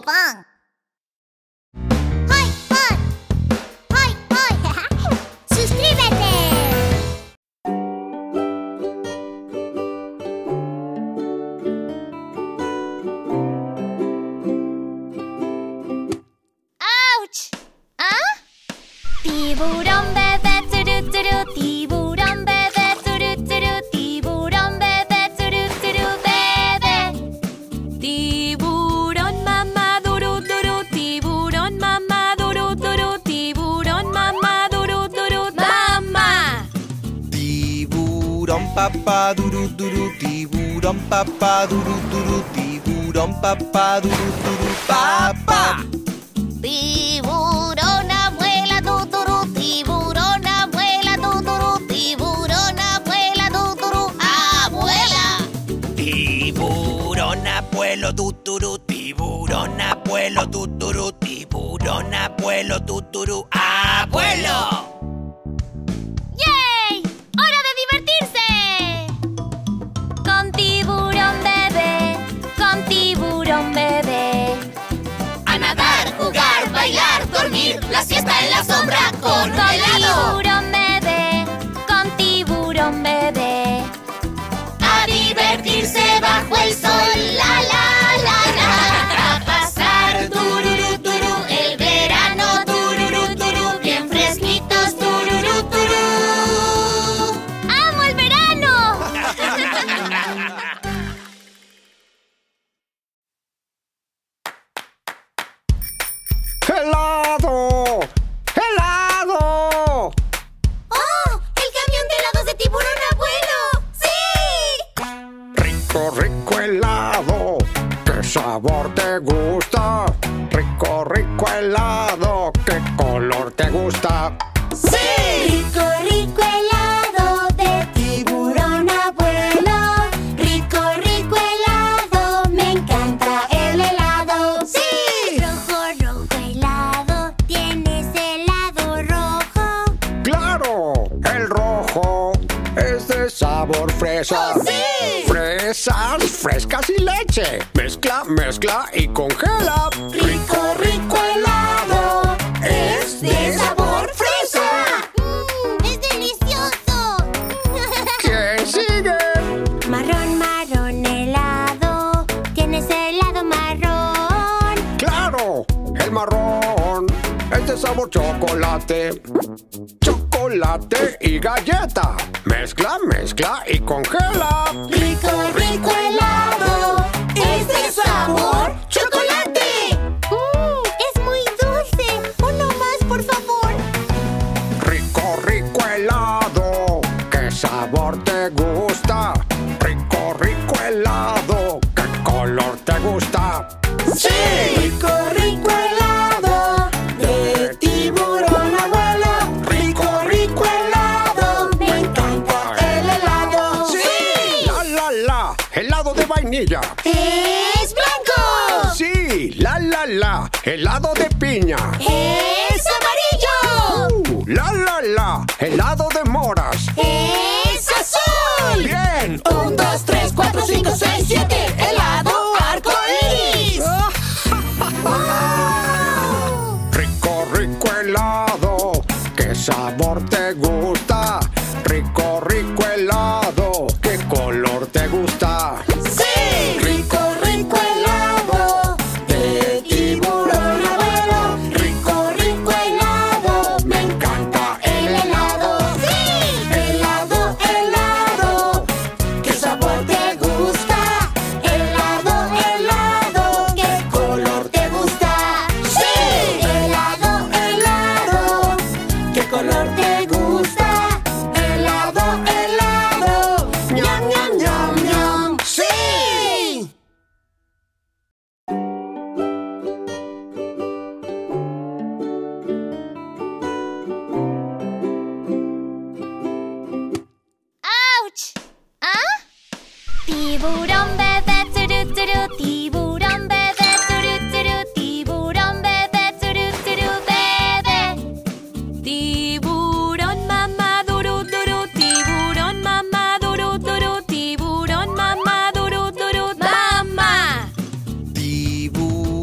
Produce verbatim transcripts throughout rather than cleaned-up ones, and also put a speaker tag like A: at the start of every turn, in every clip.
A: pan. ¡Hoy, hoy! ¡Hoy, hoy! ¡Suscríbete! ¡Auch! ¿Ah? Tiburón bebé, turu, turu, tiburón bebé, turu, turu, tiburón bebé, turu, turu, bebé.
B: Tiburón mamá, duru, duru, tiburón mamá, duru, duru, tiburón mamá, duru, duru, mamá.
C: Tiburón papá, duru, duru, tiburón papá, duru, duru, tiburón papá, duru, duru, papá.
A: Tiburón abuela, tuturu, tiburón abuela, tuturu, tiburón abuela, tuturu, abuela.
C: Tiburón abuelo, tuturu, tiburón abuelo, tuturu, tiburón abuelo, tuturu, abuelo.
A: ¡Yay! ¡Hora de divertirse! Con tiburón bebé, con tiburón bebé.
D: A nadar, jugar, bailar, dormir, la siesta en la sombra con un
A: Con
D: helado.
A: tiburón bebé, con tiburón bebé.
D: A divertirse bajo el sol, la la la la. A pasar tururú turú, el verano tururú turú, bien fresquitos tururú turú.
A: ¡Amo el verano!
E: ¡Helado! ¡Helado!
D: ¡Oh! ¡El camión de helados de tiburón abuelo! ¡Sí!
E: Rico, rico helado. ¿Qué sabor te gusta? Rico, rico helado. ¿Qué color te gusta?
D: ¡Sí! Rico, rico helado de tiburón abuelo. Rico, rico helado, me encanta el helado. ¡Sí!
A: Rojo, rojo helado, ¿tienes helado rojo?
E: ¡Claro! El rojo es de sabor fresa.
D: ¡Oh, sí!
E: Fresas frescas y leche. Mezcla, mezcla y congela.
D: Rico, rico helado, es de sabor fresa.
A: ¡Mmm! ¡Es delicioso!
E: ¿Quién sigue?
A: Marrón, marrón helado, ¿tienes helado marrón?
E: ¡Claro! El marrón es de sabor chocolate. Chocolate y galleta. Mezcla, mezcla y congela.
D: Rico, rico helado, es de sabor chocolate.
A: ¡Mmm! ¡Es muy dulce! ¡Uno más, por favor!
E: Rico, rico helado. ¿Qué sabor te gusta? Rico, rico helado. ¿Qué color te gusta?
D: ¡Sí! Rico, rico helado de tiburón abuelo. Rico, rico helado, me encanta el helado.
E: ¡Sí! ¡La, la, la! Helado de vainilla.
D: ¡Es blanco!
E: ¡Sí! ¡La, la, la! Helado de piña.
D: ¡Es amarillo!
E: Uh, ¡La, la, la! Helado de moras.
D: ¡Es azul!
E: ¡Bien!
D: Un, dos, tres, cuatro, cinco, seis, siete. Helado arcoíris.
E: Rico, rico helado. ¿Qué sabor te gusta? Rico, rico helado. ¿Qué color te gusta?
D: ¡Sí! Rico, rico helado de tiburón abuelo. Rico, rico helado, me encanta el helado. ¡Sí! Helado, helado, ¿qué sabor te gusta? Helado, helado, ¿qué color te gusta? ¡Sí! Helado, helado, ¿qué color te gusta?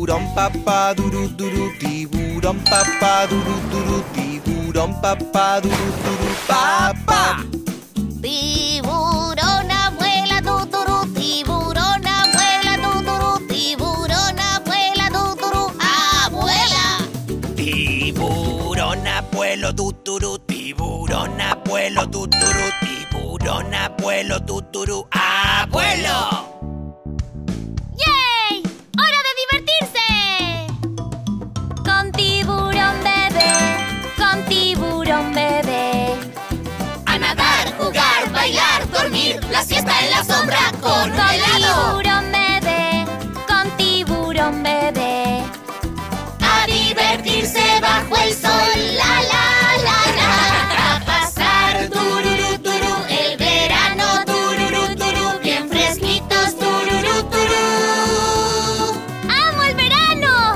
C: Tiburón papá duru duru, tiburón papá duru duru, tiburón papá duru duru, papá.
D: Tiburón abuela tuturu, tiburón abuela tuturu, tiburón abuela tuturu, abuela.
C: Tiburón abuelo tuturu, tiburón abuelo tuturu, tiburón abuelo tuturu, abuelo.
A: ¡Yay! ¡Hora de divertirse!
B: Con tiburón bebé, con tiburón bebé.
D: A nadar, jugar, bailar, dormir, la siesta en la sombra con un
B: Con
D: helado.
B: tiburón bebé, con tiburón bebé.
D: A divertirse bajo el sol, la la la la. A pasar tururú turú, el verano tururú turú, bien fresquitos tururú turú.
A: ¡Amo el verano!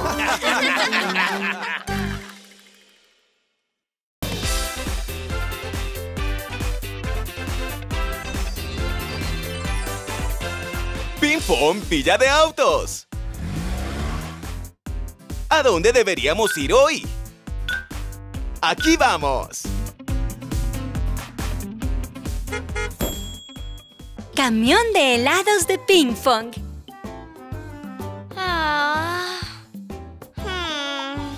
F: ¡Ping Pong Villa de Autos! ¿A dónde deberíamos ir hoy? ¡Aquí vamos!
B: Camión de helados de ping pong.
A: Ah. Hmm.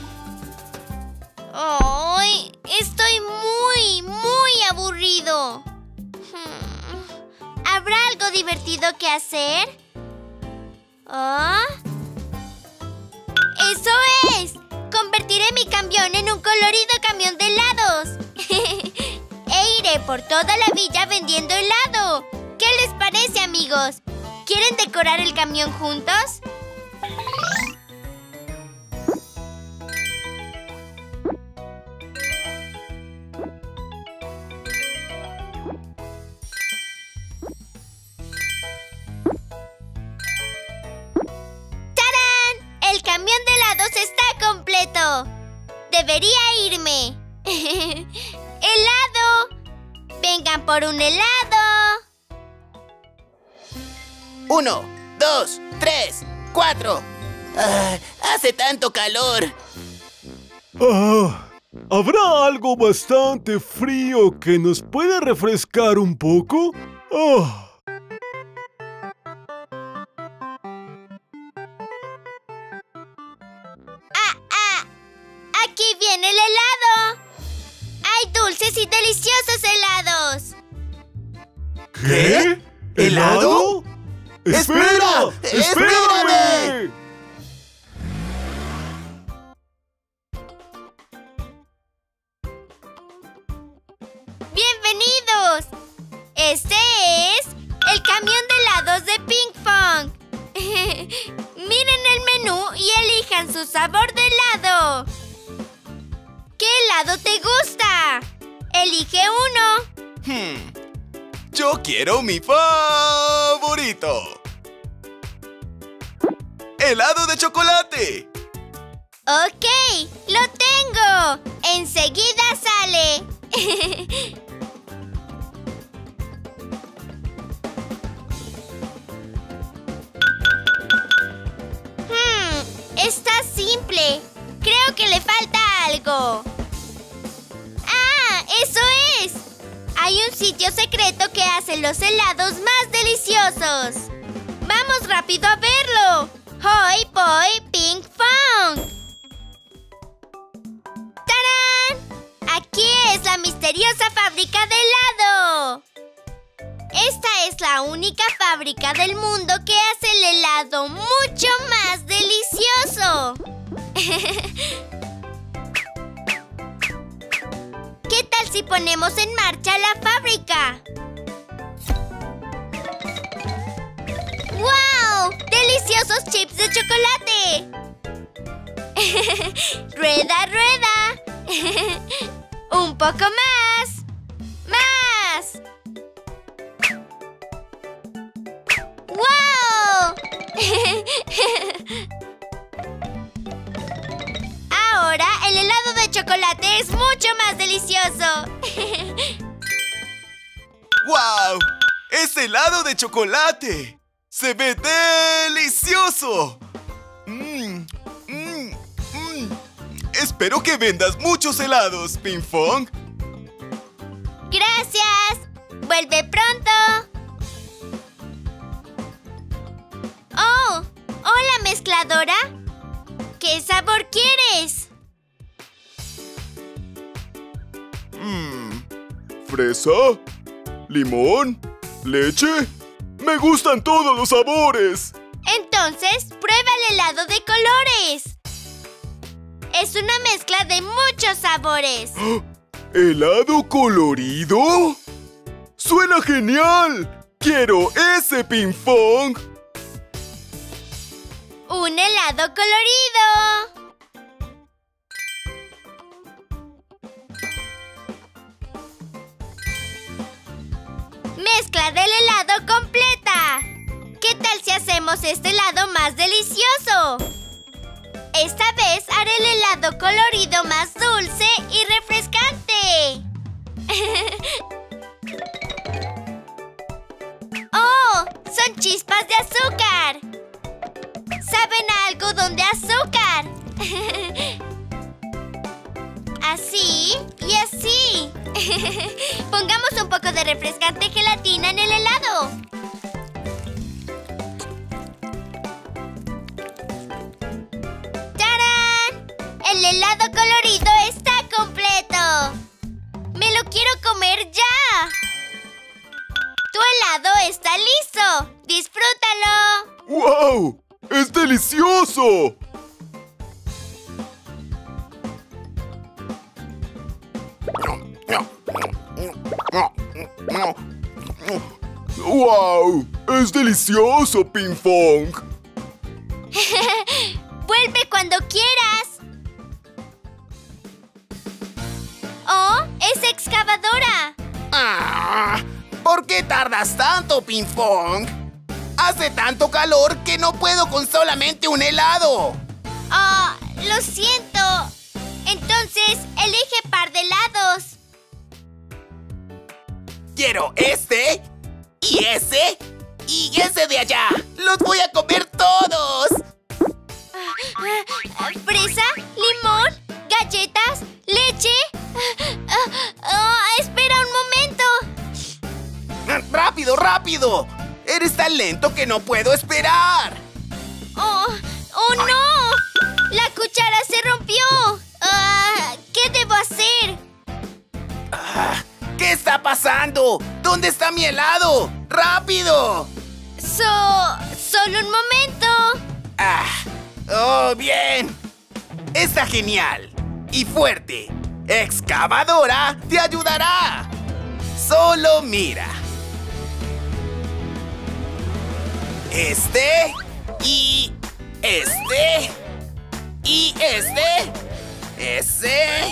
A: Ay, estoy muy, muy aburrido. Hmm. ¿Habrá algo divertido que hacer? ¿Ah? ¡Eso es! Convertiré mi camión en un colorido camión de helados. E iré por toda la villa vendiendo helado. ¿Qué les parece, amigos? ¿Quieren decorar el camión juntos? ¡Tarán! ¡El camión de helados está completo! ¡Debería irme! ¡Helado! ¡Vengan por un helado!
G: Uno, dos, tres, cuatro. Ah, hace tanto calor.
H: Ah, ¿habrá algo bastante frío que nos pueda refrescar un poco? Ah.
A: ¡Ah, ah! ¡Aquí viene el helado! ¡Hay dulces y deliciosos helados!
H: ¿Qué? ¿Helado? ¡Espera! ¡Espérame!
A: ¡Bienvenidos! Este es el camión de helados de Ping Pong. Miren el menú y elijan su sabor de helado. ¿Qué helado te gusta? Elige uno.
F: Hmm. Yo quiero mi favorito. ¡Helado de chocolate!
A: Ok, lo tengo. Enseguida sale. hmm, está simple. Creo que le falta algo. ¡Ah! ¡Eso es! Hay un sitio secreto que hace los helados más deliciosos. ¡Vamos rápido a verlo! ¡Hoi Poi Ping Pong! ¡Tarán! Aquí es la misteriosa fábrica de helado. Esta es la única fábrica del mundo que hace el helado mucho más delicioso. ¿Qué tal si ponemos en marcha la fábrica? ¡Wow! ¡Deliciosos chips de chocolate! ¡Rueda, rueda! ¡Un poco más! ¡Más! ¡Wow! Ahora el helado de chocolate es mucho más delicioso.
F: ¡Wow! ¡Es helado de chocolate! ¡Se ve delicioso! ¡Mmm! Espero que vendas muchos helados, Pinkfong.
A: Gracias. Vuelve pronto. Oh, hola, mezcladora. ¿Qué sabor quieres?
H: Mmm. ¿Fresa? ¿Limón? ¿Leche? ¡Me gustan todos los sabores!
A: Entonces, prueba el helado de colores. Es una mezcla de muchos sabores.
H: ¿Helado colorido? ¡Suena genial! ¡Quiero ese, Pinkfong!
A: ¡Un helado colorido! ¡Mezcla del helado completa! ¿Qué tal si hacemos este helado más delicioso? Esta vez haré el helado colorido más dulce y refrescante. ¡Oh! ¡Son chispas de azúcar! ¿Saben a algodón de azúcar? Así y así. Pongamos un poco de refrescante gelatina en el helado. ¡Tarán! El helado colorido está completo. ¡Me lo quiero comer ya! ¡Tu helado está listo! ¡Disfrútalo!
H: ¡Wow! ¡Es delicioso! ¡Wow! ¡Es delicioso, Pinkfong!
A: ¡Vuelve cuando quieras! ¡Oh! ¡Es excavadora!
G: Ah, ¿por qué tardas tanto, Pinkfong? Hace tanto calor que no puedo con solamente un helado.
A: ¡Oh! ¡Lo siento! Entonces, elige par de helados.
G: Quiero este, y ese, y ese de allá. ¡Los voy a comer todos!
A: ¿Fresa? ¿Limón? ¿Galletas? ¿Leche? Oh, espera un momento.
G: ¡Rápido, rápido! ¡Eres tan lento que no puedo esperar!
A: ¡Oh! ¡Oh, no! ¡La cuchara se rompió! Uh, ¿Qué debo hacer?
G: Ah, ¿qué está pasando? ¿Dónde está mi helado? ¡Rápido!
A: So... ¡Solo un momento!
G: Ah, ¡oh, bien! Está genial y fuerte. Excavadora te ayudará. Solo mira. Este y este y este. Ese.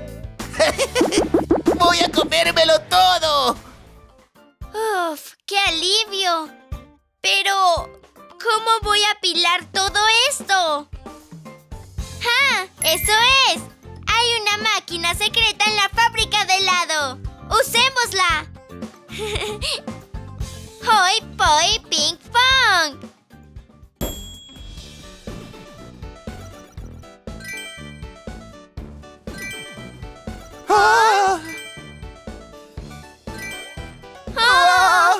G: Voy a comérmelo todo.
A: ¡Uf! ¡Qué alivio! Pero, ¿cómo voy a apilar todo esto? ¡Ja! ¡Eso es! Hay una máquina secreta en la fábrica de helado. ¡Usémosla! ¡Hoi Poi Pinkfong!
G: ¡Ah! ¡Ah!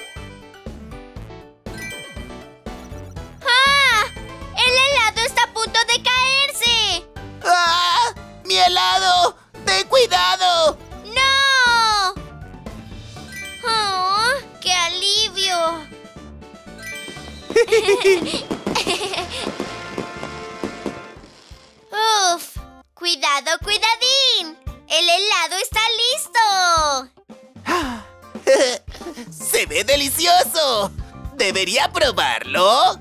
A: ¡Ah! ¡El helado está a punto de caerse!
G: ¡Ah! ¡Mi helado! ¡Ten cuidado!
A: ¡No! ¡Oh! ¡Qué alivio! ¡Uf! ¡Cuidado, cuidadín! ¡El helado está listo!
G: ¡Se ve delicioso! ¿Debería probarlo?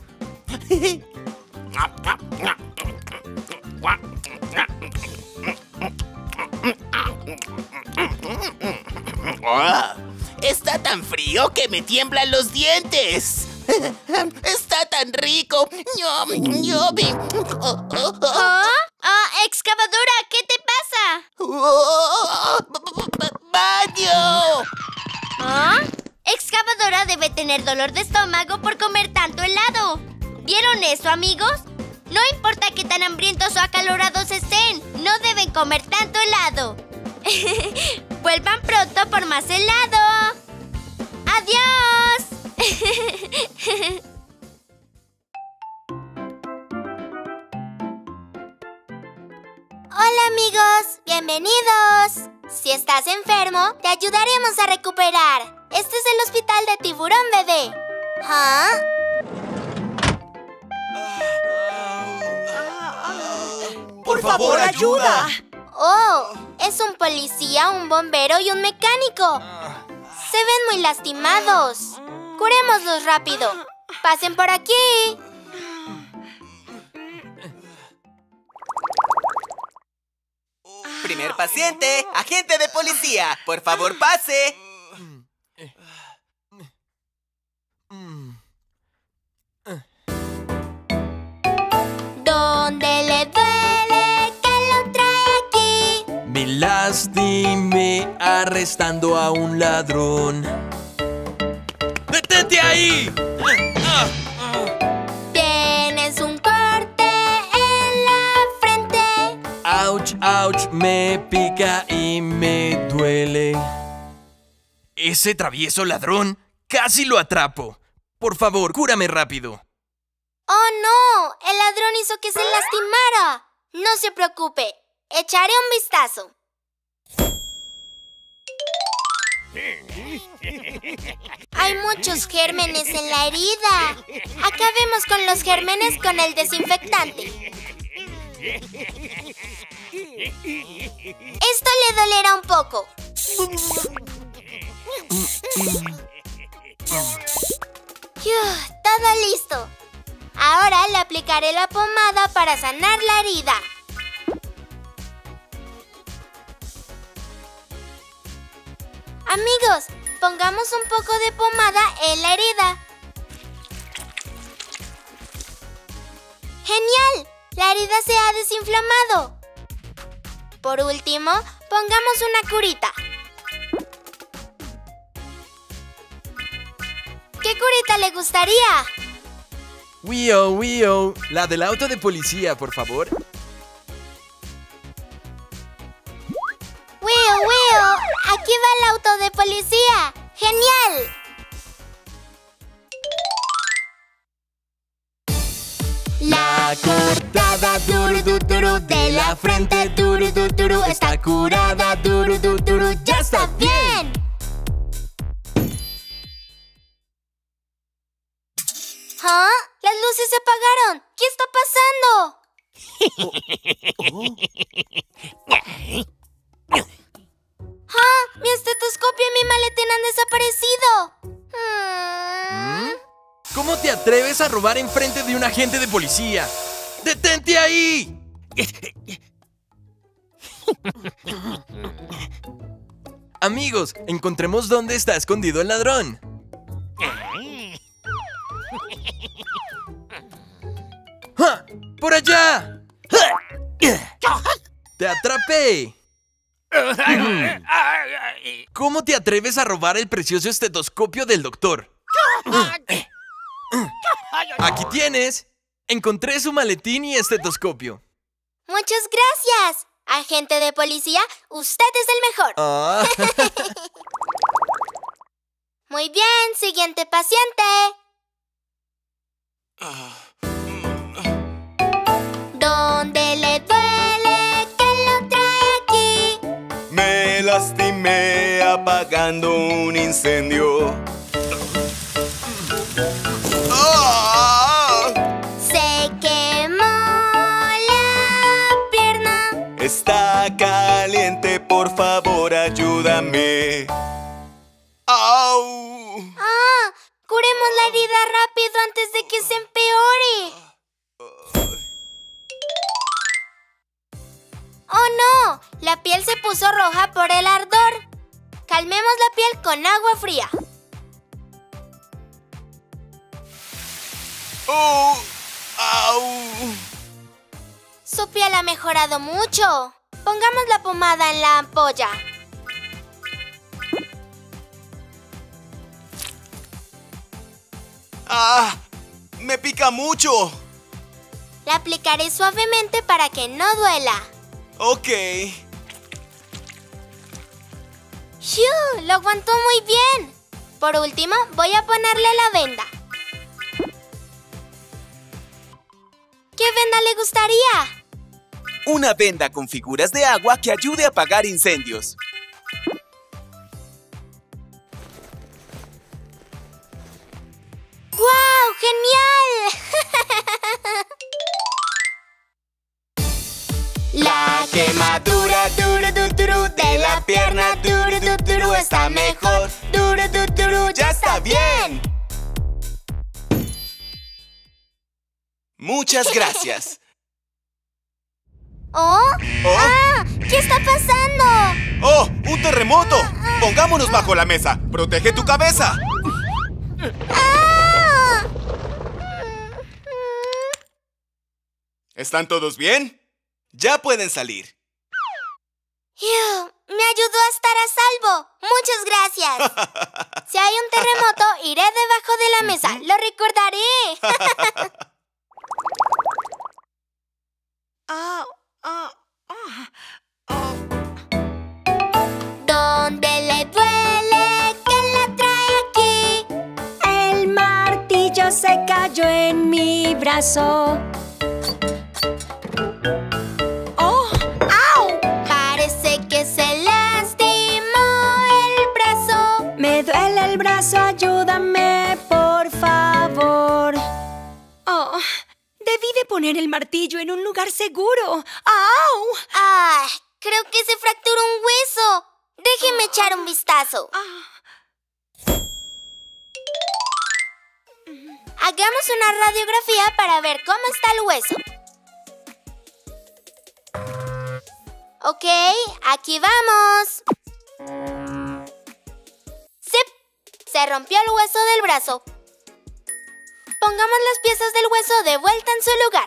G: ¡Ah! Está tan frío que me tiemblan los dientes. Está tan rico. ¡Yum, yum! Oh, oh, oh.
A: ¿Ah? ¡Ah! ¡Excavadora! ¿Qué te pasa?
G: Oh, ¡baño!
A: ¿Ah? Excavadora debe tener dolor de estómago por comer tanto helado. ¿Vieron eso, amigos? No importa qué tan hambrientos o acalorados estén. No deben comer tanto helado. Vuelvan pronto por más helado. ¡Adiós! Hola amigos, bienvenidos. Si estás enfermo, te ayudaremos a recuperar. Este es el hospital de Tiburón Bebé. ¿Ah?
F: ¡Por favor, ayuda!
A: Oh, es un policía, un bombero y un mecánico. Se ven muy lastimados. Curémoslos rápido. Pasen por aquí.
F: Primer paciente, agente de policía. Por favor, pase.
A: ¿Dónde le duele? ¿Qué lo trae aquí?
I: Me lastimé arrestando a un ladrón. ¡Detente ahí!
A: Tienes un corte en la frente.
I: ¡Auch, auch! Me pica y me duele. Ese travieso ladrón, casi lo atrapo. Por favor, cúrame rápido.
A: ¡Oh, no! El ladrón hizo que se lastimara. No se preocupe. Echaré un vistazo. Hay muchos gérmenes en la herida. Acabemos con los gérmenes con el desinfectante. Esto le dolerá un poco. Uf, todo listo. Ahora le aplicaré la pomada para sanar la herida. Amigos, pongamos un poco de pomada en la herida. ¡Genial! La herida se ha desinflamado. Por último, pongamos una curita. ¿Qué curita le gustaría?
I: Wio, Wio, la del auto de policía, por favor.
A: ¡Wio, Wio! ¡Aquí va el auto de policía! ¡Genial! La cortada duru du, duru de la frente duru du, duru está curada duru du, duru ya está bien. ¿Ah? ¡Las luces se apagaron! ¿Qué está pasando? ¡Ah! ¡Mi estetoscopio y mi maletín han desaparecido! Mm.
I: ¿Cómo te atreves a robar enfrente de un agente de policía? ¡Detente ahí! Amigos, encontremos dónde está escondido el ladrón. ¡Ja! ¡Por allá! ¡Te atrapé! ¿Cómo te atreves a robar el precioso estetoscopio del doctor? Aquí tienes. Encontré su maletín y estetoscopio.
A: Muchas gracias. Agente de policía, usted es el mejor.
I: Ah.
A: Muy bien, siguiente paciente. ¿Dónde le duele? ¿Qué lo trae aquí?
F: Me lastimé apagando un incendio. ¡Ah!
A: Se quemó la pierna.
F: Está caliente, por favor, ayúdame. ¡Au!
A: Ah, curemos la herida rápido antes de que se empeore. ¡Oh, no! La piel se puso roja por el ardor. Calmemos la piel con agua fría.
F: ¡Oh! ¡Au!
A: Su piel ha mejorado mucho. Pongamos la pomada en la ampolla.
F: ¡Ah! ¡Me pica mucho!
A: La aplicaré suavemente para que no duela.
F: Ok.
A: ¡Shiu! Lo aguantó muy bien. Por último, voy a ponerle la venda. ¿Qué venda le gustaría?
F: Una venda con figuras de agua que ayude a apagar incendios.
A: ¡Guau! ¡Genial!
C: La quemadura duro du, duro de la pierna duro du, duro está mejor. Duro du, duro ya está bien.
F: Muchas gracias.
A: ¿Oh?
F: ¿Oh?
A: ¡Ah! ¿Qué está pasando?
F: ¡Oh! ¡Un terremoto! Pongámonos bajo la mesa. ¡Protege tu cabeza!
A: ¡Ah!
F: ¿Están todos bien? Ya pueden salir.
A: ¡Yuh! Me ayudó a estar a salvo. Muchas gracias. Si hay un terremoto, iré debajo de la mesa. Lo recordaré.
B: Ah, ah, ah, ah.
A: ¿Dónde le duele? ¿Quién la trae aquí?
B: El martillo se cayó en mi brazo. ¡Oh! ¡Au!
A: Parece que se lastimó el brazo.
B: Me duele el brazo, ayúdame, por favor. Oh, debí de poner el martillo en un lugar seguro. ¡Au!
A: ¡Ah! Creo que se fracturó un hueso. Déjeme echar un vistazo. Hagamos una radiografía para ver cómo está el hueso. Ok, aquí vamos. ¡Sí! Se rompió el hueso del brazo. Pongamos las piezas del hueso de vuelta en su lugar.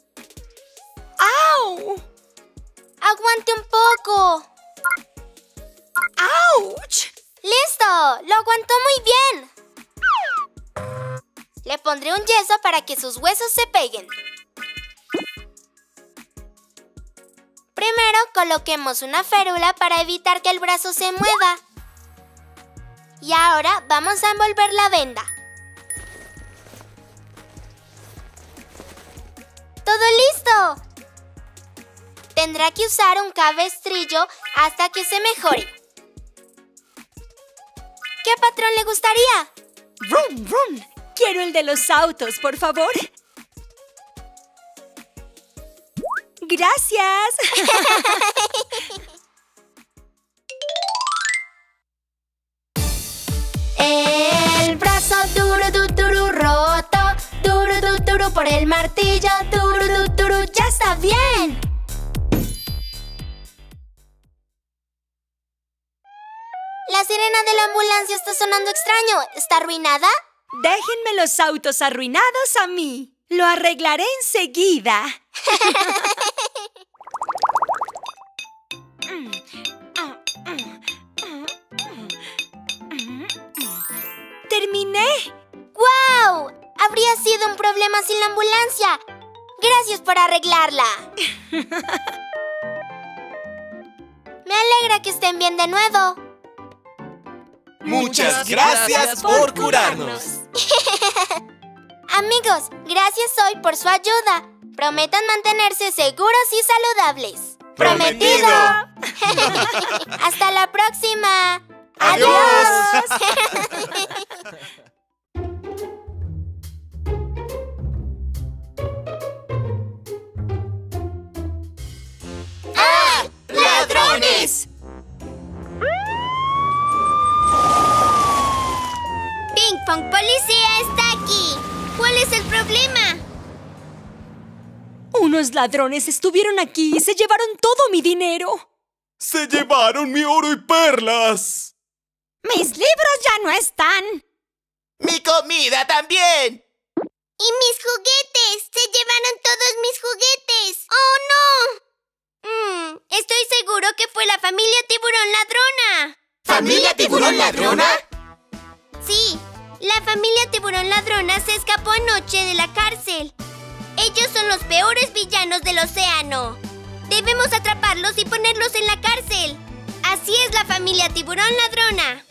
B: ¡Au!
A: ¡Aguante un poco!
B: ¡Auch!
A: ¡Listo! ¡Lo aguantó muy bien! Le pondré un yeso para que sus huesos se peguen. Primero coloquemos una férula para evitar que el brazo se mueva. Y ahora vamos a envolver la venda. ¡Todo listo! Tendrá que usar un cabestrillo hasta que se mejore. ¿Qué patrón le gustaría?
B: ¡Rum, rum! Quiero el de los autos, por favor. ¡Gracias!
A: El brazo duro, du, duro, roto. Duro, du, duro por el martillo. Duro, du, duro, ya está bien. La sirena de la ambulancia está sonando extraño. ¿Está arruinada?
B: Déjenme los autos arruinados a mí. Lo arreglaré enseguida. ¡Terminé!
A: ¡Guau! Habría sido un problema sin la ambulancia. Gracias por arreglarla. Me alegra que estén bien de nuevo.
F: Muchas gracias por curarnos.
A: Amigos, gracias hoy por su ayuda. Prometan mantenerse seguros y saludables.
F: ¡Prometido!
A: ¡Hasta la próxima!
F: ¡Adiós!
G: ¡Ah! ¡Ladrones!
A: Ping Pong Policía está aquí. ¿Cuál es el problema?
B: Unos ladrones estuvieron aquí y se llevaron todo mi dinero.
H: ¡Se llevaron mi oro y perlas!
B: ¡Mis libros ya no están!
G: ¡Mi comida también!
A: ¡Y mis juguetes! ¡Se llevaron todos mis juguetes! ¡Oh, no! Mm, estoy seguro que fue la familia Tiburón Ladrona.
G: ¿Familia Tiburón Ladrona?
A: Sí, la familia Tiburón Ladrona se escapó anoche de la cárcel. Ellos son los peores villanos del océano. Debemos atraparlos y ponerlos en la cárcel. Así es la familia Tiburón Ladrona.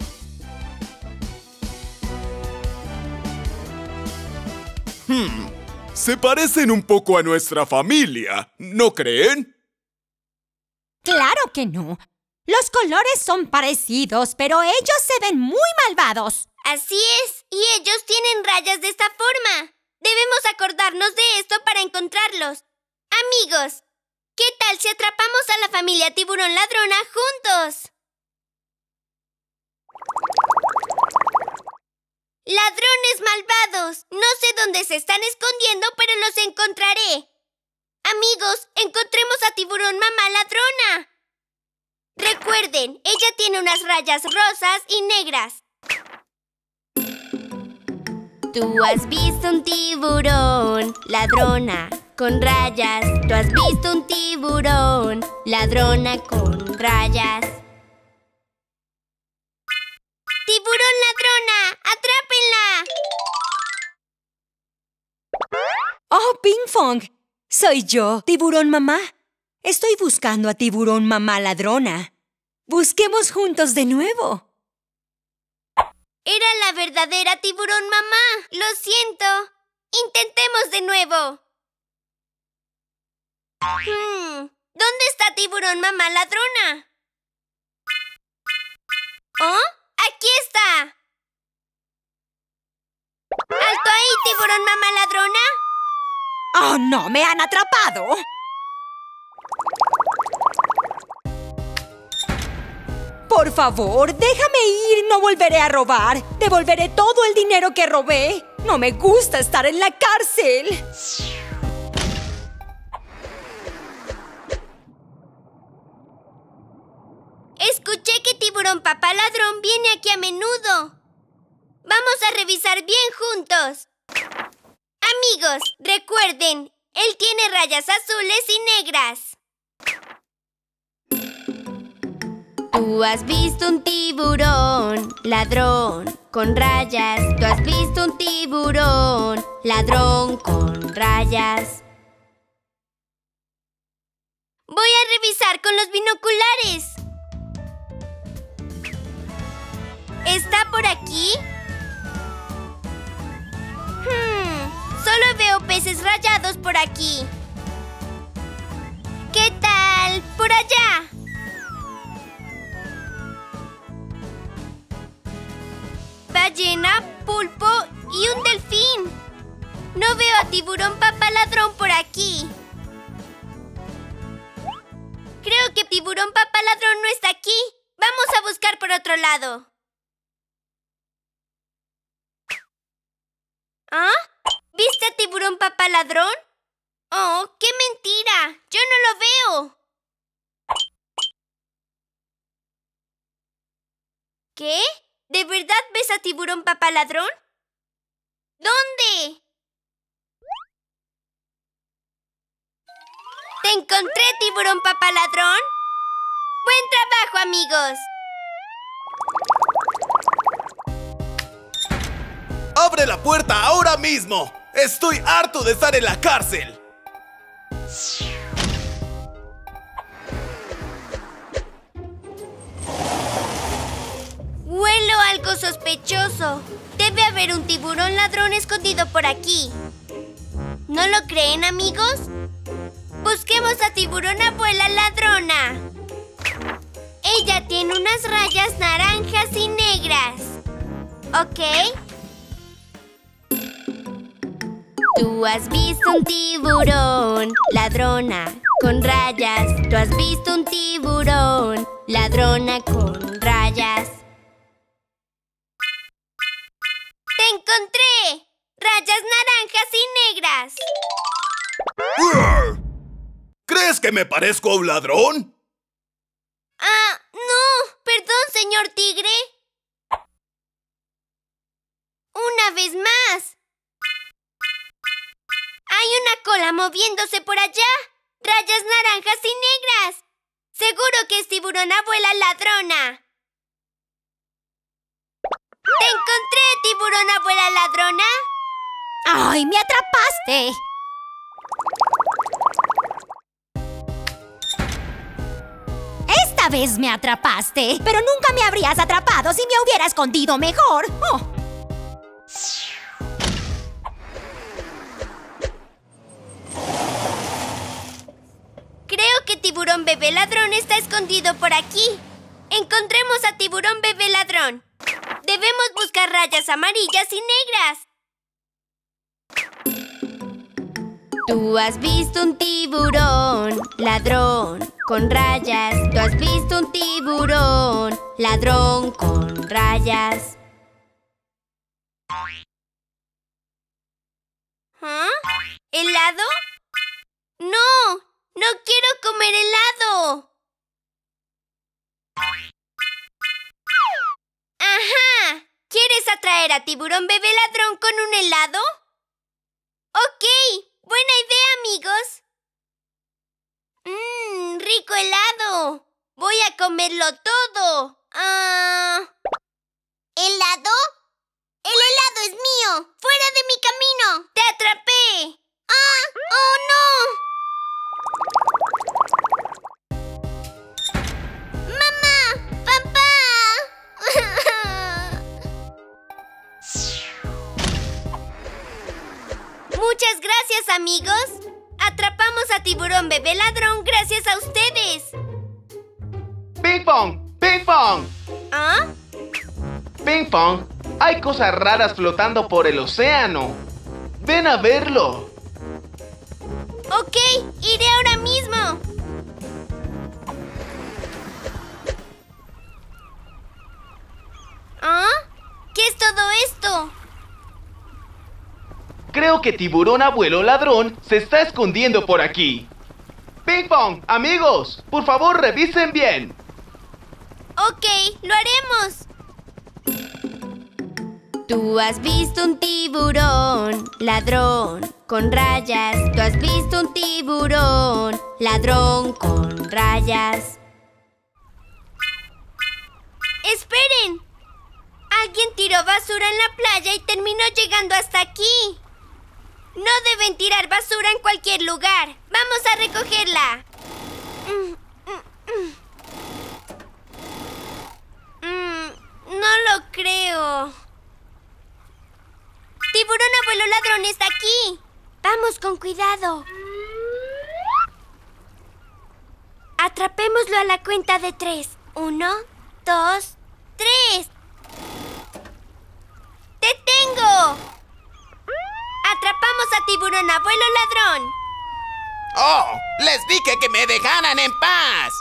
C: Hmm, se parecen un poco a nuestra familia, ¿no creen?
B: ¡Claro que no! Los colores son parecidos, pero ellos se ven muy malvados.
A: Así es, y ellos tienen rayas de esta forma. Debemos acordarnos de esto para encontrarlos. Amigos, ¿qué tal si atrapamos a la familia Tiburón Ladrona juntos? ¡Ladrones malvados! No sé dónde se están escondiendo, pero los encontraré. Amigos, encontremos a Tiburón Mamá Ladrona. Recuerden, ella tiene unas rayas rosas y negras. Tú has visto un tiburón, ladrona, con rayas. Tú has visto un tiburón, ladrona con rayas. ¡Tiburón ladrona! ¡Atrápenla!
B: ¡Oh, Ping Fong! Soy yo, Tiburón Mamá. Estoy buscando a Tiburón Mamá Ladrona. Busquemos juntos de nuevo.
A: Era la verdadera Tiburón Mamá. Lo siento. Intentemos de nuevo. Hmm, ¿dónde está Tiburón Mamá Ladrona? ¿Oh? ¡Aquí está! ¡Alto ahí, Tiburón Mamá Ladrona!
B: ¡Oh, no! ¡Me han atrapado! Por favor, déjame ir. No volveré a robar. Devolveré todo el dinero que robé. No me gusta estar en la cárcel.
A: Escuché que Tiburón Papá Ladrón viene aquí a menudo. Vamos a revisar bien juntos. Amigos, recuerden, él tiene rayas azules y negras. Tú has visto un tiburón, ladrón, con rayas. Tú has visto un tiburón, ladrón, con rayas. Voy a revisar con los binoculares. ¿Está por aquí? Hmm, solo veo peces rayados por aquí. ¿Qué tal por allá? Ballena, pulpo y un delfín. No veo a Tiburón Papá Ladrón por aquí. Creo que Tiburón Papá Ladrón no está aquí. Vamos a buscar por otro lado. ¿Ah? ¿Viste a Tiburón Papá Ladrón? ¡Oh, qué mentira! ¡Yo no lo veo! ¿Qué? ¿De verdad ves a Tiburón Papá Ladrón? ¿Dónde? ¡Te encontré, Tiburón Papá Ladrón! ¡Buen trabajo, amigos!
F: ¡Abre la puerta ahora mismo! ¡Estoy harto de estar en la cárcel!
A: Huelo algo sospechoso. Debe haber un tiburón ladrón escondido por aquí. ¿No lo creen, amigos? Busquemos a Tiburón Abuela Ladrona. Ella tiene unas rayas naranjas y negras. ¿Ok? Tú has visto un tiburón, ladrona, con rayas. Tú has visto un tiburón, ladrona con rayas. ¡Te encontré! ¡Rayas naranjas y negras!
F: ¿Crees que me parezco a un ladrón?
A: Ah, no. Perdón, señor tigre. Una vez más. Hay una cola moviéndose por allá. Rayas naranjas y negras. Seguro que es Tiburón Abuela Ladrona. ¿Te encontré, Tiburón Abuela Ladrona?
B: ¡Ay, me atrapaste! Esta vez me atrapaste, pero nunca me habrías atrapado si me hubiera escondido mejor. Oh.
A: Creo que Tiburón Bebé Ladrón está escondido por aquí. Encontremos a Tiburón Bebé Ladrón. Debemos buscar rayas amarillas y negras. Tú has visto un tiburón ladrón con rayas. Tú has visto un tiburón ladrón con rayas. ¿Ah? ¿Helado? ¡No! ¡No quiero comer helado! ¡Ajá! ¿Quieres atraer a Tiburón Bebé Ladrón con un helado? ¡Ok! ¡Buena idea, amigos! ¡Mmm! ¡Rico helado! ¡Voy a comerlo todo! Ah... ¿Helado? ¡El helado es mío! ¡Fuera de mi camino! ¡Te atrapé! ¡Ah! ¡Oh, no! ¡Mamá! ¡Papá! Muchas gracias, amigos. Atrapamos a Tiburón Bebé Ladrón gracias a ustedes.
J: ¡Ping Pong! ¡Ping Pong!
A: ¿Ah?
J: ¡Ping Pong! Hay cosas raras flotando por el océano. ¡Ven a verlo!
A: Ok, iré ahora mismo. ¿Ah? ¿Qué es todo esto?
J: Creo que Tiburón Abuelo Ladrón se está escondiendo por aquí. ¡Ping Pong! Amigos, por favor revisen bien.
A: Ok, lo haremos. Tú has visto un tiburón ladrón con rayas. Tú has visto un tiburón ladrón con rayas. ¡Esperen! Alguien tiró basura en la playa y terminó llegando hasta aquí. No deben tirar basura en cualquier lugar. ¡Vamos a recogerla! Mm, mm, mm. Mm, no lo creo. ¡Tiburón Abuelo Ladrón está aquí! ¡Vamos con cuidado! Atrapémoslo a la cuenta de tres. Uno, dos, tres. ¡Te tengo! ¡Atrapamos a Tiburón Abuelo Ladrón!
G: ¡Oh! ¡Les dije que me dejaran en paz!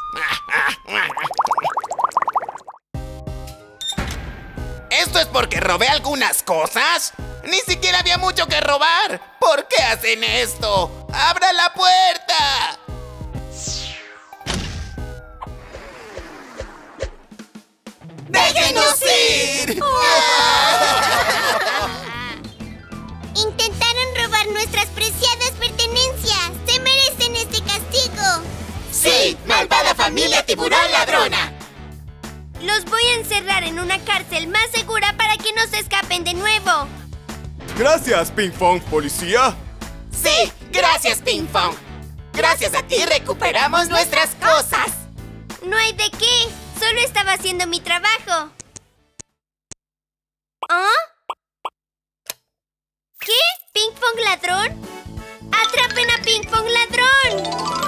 G: ¿Esto es porque robé algunas cosas? ¡Ni siquiera había mucho que robar! ¿Por qué hacen esto? ¡Abra la puerta! ¡Déjenos ir!
A: Intentaron robar nuestras preciadas pertenencias. Se merecen este castigo.
G: ¡Sí! ¡Malvada familia tiburón ladrona!
A: Los voy a encerrar en una cárcel más segura para que no se escapen de nuevo.
F: Gracias, Ping Pong, policía.
G: ¡Sí! ¡Gracias, Ping Pong! Gracias a ti recuperamos nuestras cosas.
A: No hay de qué. Solo estaba haciendo mi trabajo. ¿Ah? ¿Qué? ¿Ping Pong Ladrón? ¡Atrapen a Ping Pong Ladrón!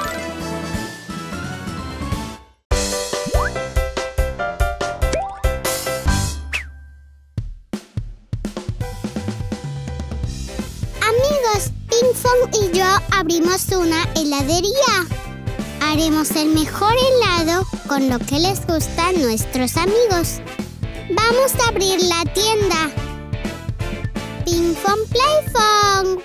K: Amigos, Ping Pong y yo abrimos una heladería. Haremos el mejor helado con lo que les gusta a nuestros amigos. Vamos a abrir la tienda. Ping Pong Play Pong.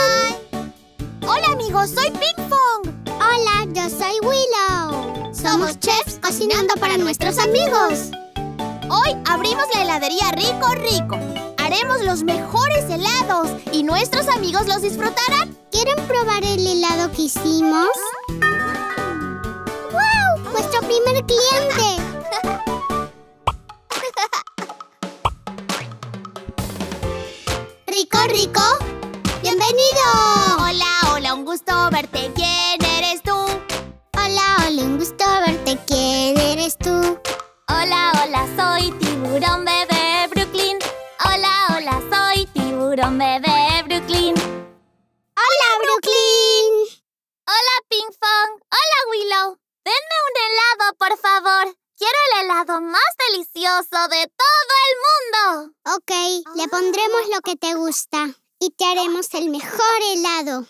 A: Soy Ping Pong.
K: Hola, yo soy Willow. Somos somos chefs cocinando para nuestros amigos.
D: Hoy abrimos la heladería Rico Rico. Haremos los mejores helados y nuestros amigos los disfrutarán.
K: ¿Quieren probar el helado que hicimos? ¡Wow! ¡Nuestro primer cliente! Rico Rico, bienvenido.
D: Hola, hola, un gusto verte. ¿Quién eres tú?
K: Hola, hola, un gusto verte. ¿Quién eres tú?
D: Hola, hola, soy Tiburón Bebé Brooklyn. Hola, hola, soy Tiburón Bebé Brooklyn.
K: ¡Hola, Brooklyn!
D: Hola, Ping Pong. Hola, Willow. Denme un helado, por favor. Quiero el helado más delicioso de todo el mundo.
K: Ok, le pondremos lo que te gusta y te haremos el mejor helado.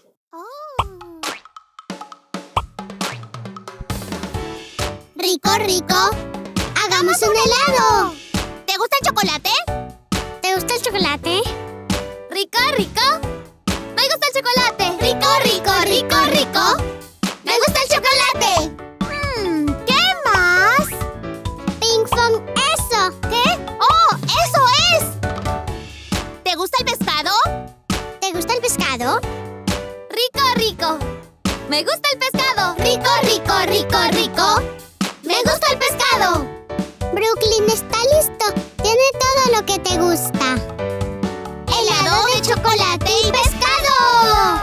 K: Rico, rico, hagamos un helado.
D: ¿Te gusta el chocolate?
K: ¿Te gusta el chocolate?
D: Rico, rico. Me gusta el chocolate. Rico, rico, rico, rico. Me gusta el chocolate. Hmm, ¿qué más?
K: Ping Pong, eso.
D: ¿Qué? ¡Oh, eso es! ¿Te gusta el pescado?
K: ¿Te gusta el pescado?
D: Rico, rico. Me gusta el pescado. Rico, rico, rico, rico. Me gusta el pescado.
K: Brooklyn está listo. Tiene todo lo que te gusta.
D: Helado de chocolate y pescado.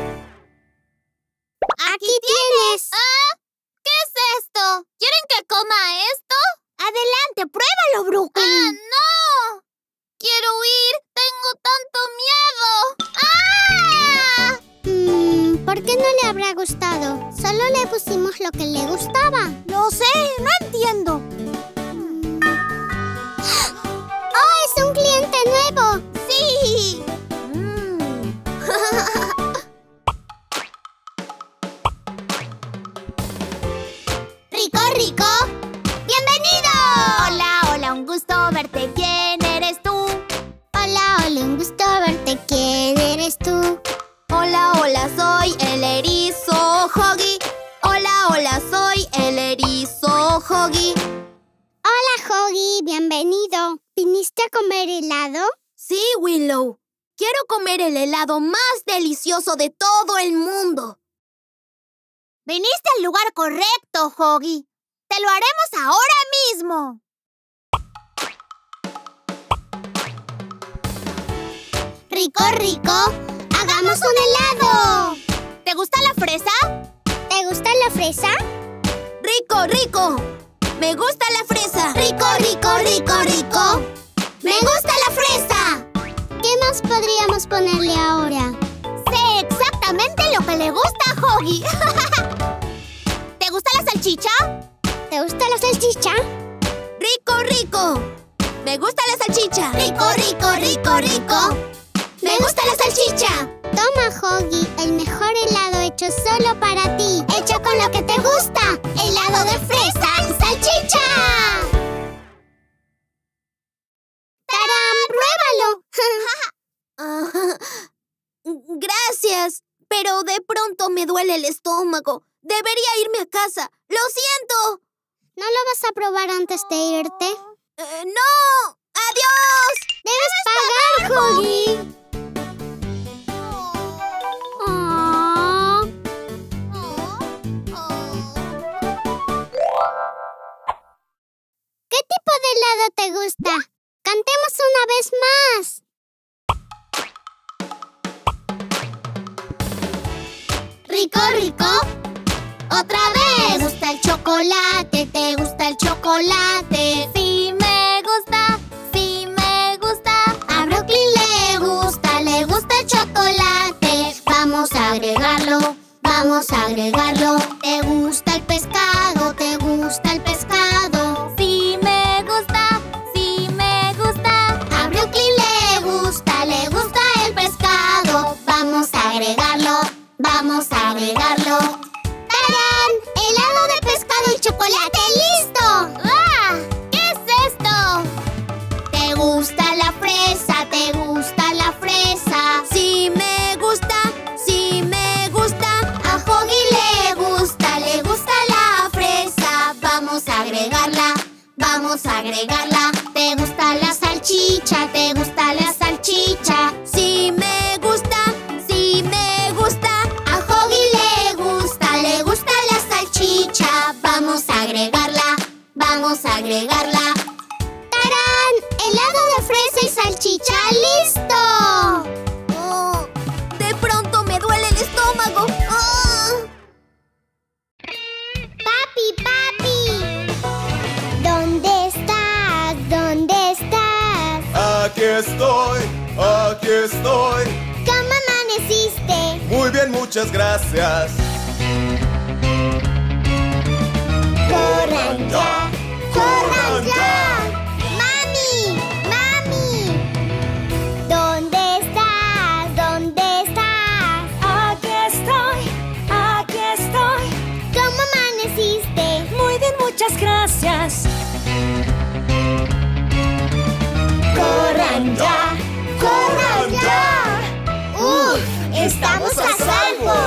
K: Aquí tienes.
D: ¿Ah? ¿Qué es esto? ¿Quieren que coma esto? Adelante, pruébalo, Brooklyn. ¡Ah, no! ¡Quiero huir! ¡Tengo tanto miedo! ¡Ah!
K: Mm, ¿por qué no le habrá gustado? Solo le pusimos lo que le gustaba.
D: No sé, no entiendo.
K: ¡Oh, es un cliente nuevo!
D: ¡Sí! Mm.
K: ¡Rico, rico!
D: ¡Bienvenido! Hola, hola, un gusto verte. ¿Quién eres tú?
K: Hola, hola, un gusto verte. ¿Quién eres tú?
D: Hola, hola, soy el erizo Hoggy. Hola, hola, soy el erizo Hoggy.
K: Hola, Hoggy, bienvenido. ¿Viniste a comer helado?
D: Sí, Willow. Quiero comer el helado más delicioso de todo el mundo. Viniste al lugar correcto, Hoggy. ¡Te lo haremos ahora mismo!
K: Rico, rico, hagamos un helado.
D: ¿Te gusta la fresa?
K: ¿Te gusta la fresa?
D: Rico, rico. Me gusta la fresa.
K: Rico, rico, rico, rico.
D: Me gusta la fresa.
K: ¿Qué más podríamos ponerle ahora?
D: Sé exactamente lo que le gusta a Hoggy. ¿Te gusta la salchicha?
K: ¿Te gusta la salchicha?
D: Rico, rico. Me gusta la salchicha.
K: Rico, rico, rico, rico.
D: Me gusta la salchicha.
K: Toma, Hoggy, el mejor helado hecho solo para ti. Hecho con lo que te gusta. Helado de fresa y salchicha. ¡Tarán! ¡Pruébalo!
D: Gracias, pero de pronto me duele el estómago. Debería irme a casa. ¡Lo siento!
K: ¿No lo vas a probar antes de irte?
D: Uh, ¡No! ¡Adiós!
K: ¡Debes pagar, Hoggy! ¿Qué tipo de helado te gusta? ¡Cantemos una vez más! Rico, rico. Otra vez.
D: ¿Te gusta el chocolate? ¿Te gusta el chocolate? Sí me gusta, sí me gusta.
K: A Brooklyn le gusta, le gusta el chocolate. Vamos a agregarlo, vamos a agregarlo. ¿Te gusta el pescado? ¿Te gusta el pescado?
D: Sí me gusta, sí me gusta.
K: A Brooklyn le gusta, le gusta el pescado. Vamos a agregarlo, vamos a agregarlo. ¡Tarán! ¡Helado de pescado y chocolate listo!
D: ¡Ah! ¿Qué es esto?
K: ¿Te gusta la fresa? ¿Te gusta la fresa?
D: Sí me gusta, sí me gusta.
K: A Hoggy le gusta, le gusta la fresa. Vamos agregarla. ¿Te gusta la salchicha? ¿Te gusta la salchicha?
D: Sí me gusta, sí me gusta.
K: A Hoggy le gusta, le gusta la salchicha. Vamos a agregarla, vamos a agregarla. ¡Tarán! ¡Helado de fresa y salchicha listo!
D: Oh, de pronto me duele el estómago. Oh.
K: ¡Papi, papi! ¿Dónde estás? ¿Dónde estás?
C: Aquí estoy, aquí estoy.
K: ¿Cómo amaneciste?
C: Muy bien, muchas gracias.
K: ¡Corran ya! ¡Corran ya! ¡Mami! ¡Mami! ¿Dónde estás? ¿Dónde estás?
B: Aquí estoy, aquí estoy.
K: ¿Cómo amaneciste?
B: Muy bien, muchas gracias.
K: ¡Corran ya! ¡Corran ya! ¡Uf! ¡Estamos a salvo!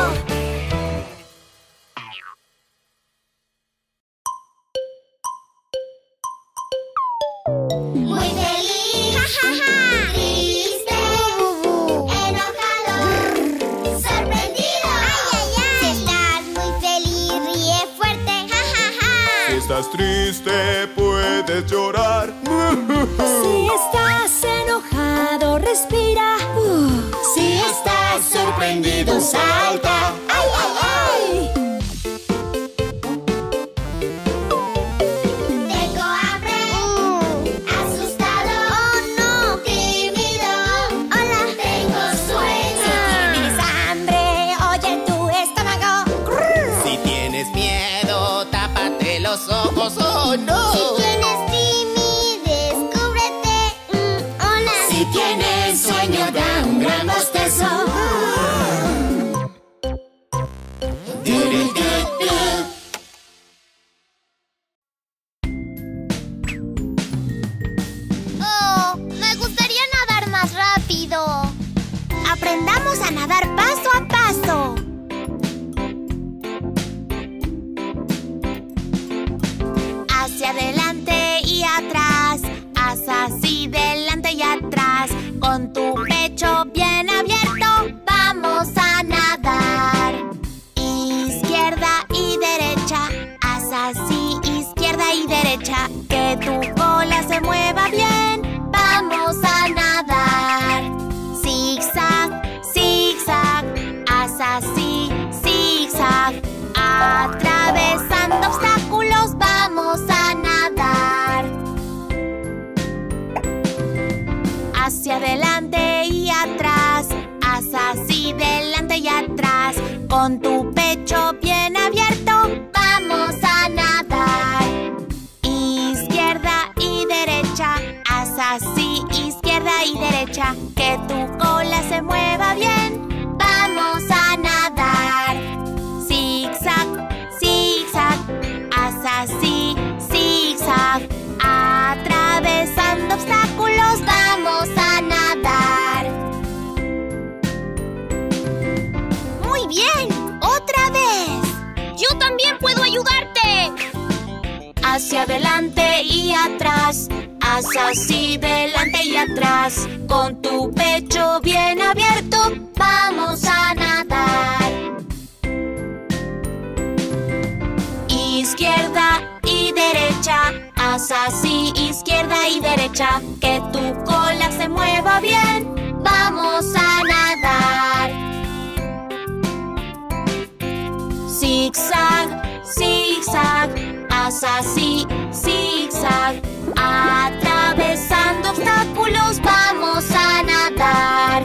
K: Muy feliz, ja, ja, ja. Triste, enojado, sorprendido. Ay, ay, ay. Si estás muy feliz, ríe fuerte, ja, ja, ja.
C: Si estás triste, puedes llorar.
B: Si estás enojado, respira. Uh.
K: Si estás sorprendido, salta. ¡Ay, ay, ay! Tengo hambre, asustado, oh no, tímido. Hola, tengo sueño.
D: Si tienes hambre, oye tu estómago.
G: Si tienes miedo, tápate los ojos, oh no.
K: Si tienes timidez, cúbrete. Mm, hola.
D: Si tienes sueño, da un gran bostezo.
K: Oh, me gustaría nadar más rápido. Aprendamos a nadar paso a paso.
D: Hacia adelante y atrás, haz así delante y atrás. Con tu pecho bien abierto, vamos a nadar. Izquierda y derecha, haz así, izquierda y derecha. Que tu cola se mueva bien, vamos a nadar. Zigzag, zigzag, haz así, zigzag. Atravesando obstáculos, vamos a nadar. Hacia adelante y atrás, haz así delante y atrás. Con tu pecho bien abierto, vamos a nadar. Izquierda y derecha, haz así, izquierda y derecha. Que tu cola se mueva bien, vamos a nadar. Zigzag, zigzag, haz así, zigzag. Atravesando obstáculos, vamos a nadar. Muy bien, otra vez. Yo también puedo ayudarte. Hacia adelante y atrás, haz así delante y atrás. Con tu pecho bien abierto, vamos a nadar. Izquierda y derecha, haz así, izquierda y derecha. Que tu cola se mueva bien, vamos a nadar. Zigzag, zigzag, haz así, zigzag. Atravesando obstáculos, vamos a nadar.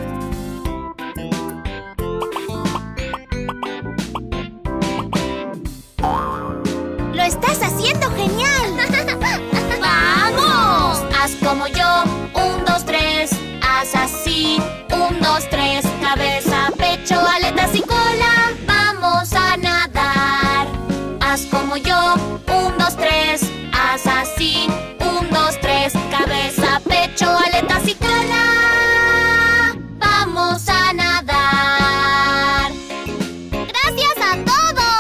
D: ¡Lo estás haciendo genial! ¡Vamos! Haz como yo, un, dos, tres. Haz así, un, dos, tres. Cabeza, pecho, aletas y cola. Vamos a nadar. Haz como yo, un, dos, tres. Haz así, un, dos, tres. Cabeza, pecho, aletas y cola. Vamos a nadar. ¡Gracias a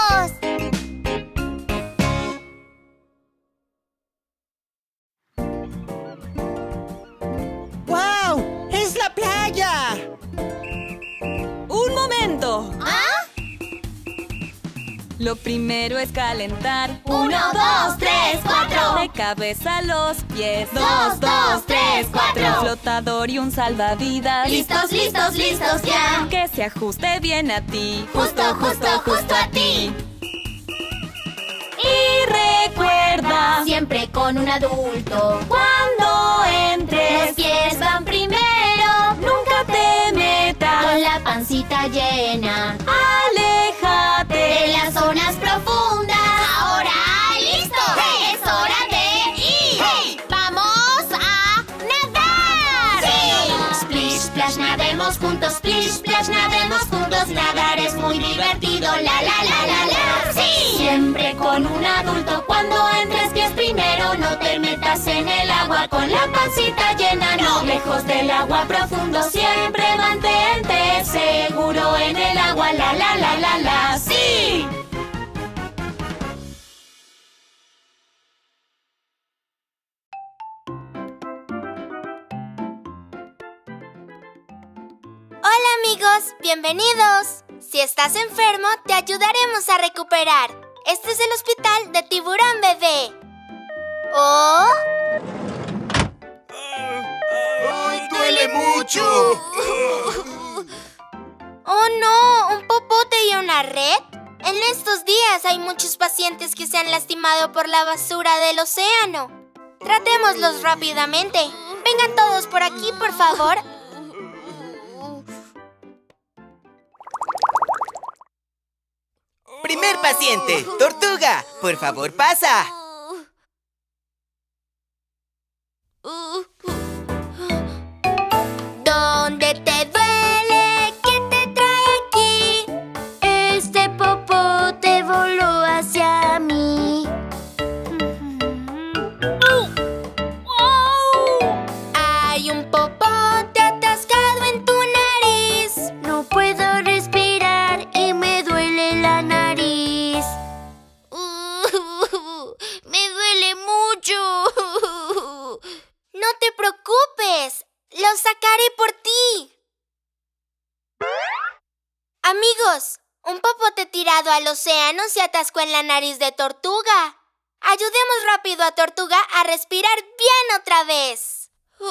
D: todos!
L: Lo primero es calentar.
D: Uno, dos, tres, cuatro.
L: De cabeza a los pies.
D: Dos, dos, tres, cuatro.
L: Un flotador y un salvavidas.
D: Listos, listos, listos ya.
L: Que se ajuste bien a ti.
D: Justo, justo, justo a ti.
L: Y recuerda,
D: siempre con un adulto.
L: Cuando entres,
D: los pies van primero.
L: Nunca te metas
D: con la pancita llena.
L: Aléjate
D: de las zonas profundas. Ahora, listo. Hey. Es hora de ir. Hey. Vamos a nadar. Sí. Splish, splash, nademos juntos. Splish, splash, nademos juntos. Nadar es muy divertido. La, la, la, la, la. Sí. Siempre con un adulto. Cuando entres pies primero. No te metas en el agua con la pancita llena. No, lejos del agua profundo. Siempre mantente seguro en el agua. La, la, la, la, la. ¡Sí!
A: Hola amigos, bienvenidos. Si estás enfermo, te ayudaremos a recuperar. Este es el hospital de Tiburón Bebé. ¿Oh?
G: ¡Ay, duele mucho!
A: ¡Oh no! ¿Un popote y una red? En estos días hay muchos pacientes que se han lastimado por la basura del océano. Tratémoslos rápidamente. Vengan todos por aquí, por favor.
C: Primer paciente, Tortuga. Por favor, pasa.
A: ¿Dónde te duele? ¿Qué te trae aquí? Este popote voló hacia mí. Hay un popote atascado en tu nariz. No puedo respirar y me duele la nariz. Me duele mucho. No te preocupes. ¡Lo sacaré por ti! Amigos, un popote tirado al océano se atascó en la nariz de Tortuga. Ayudemos rápido a Tortuga a respirar bien otra vez.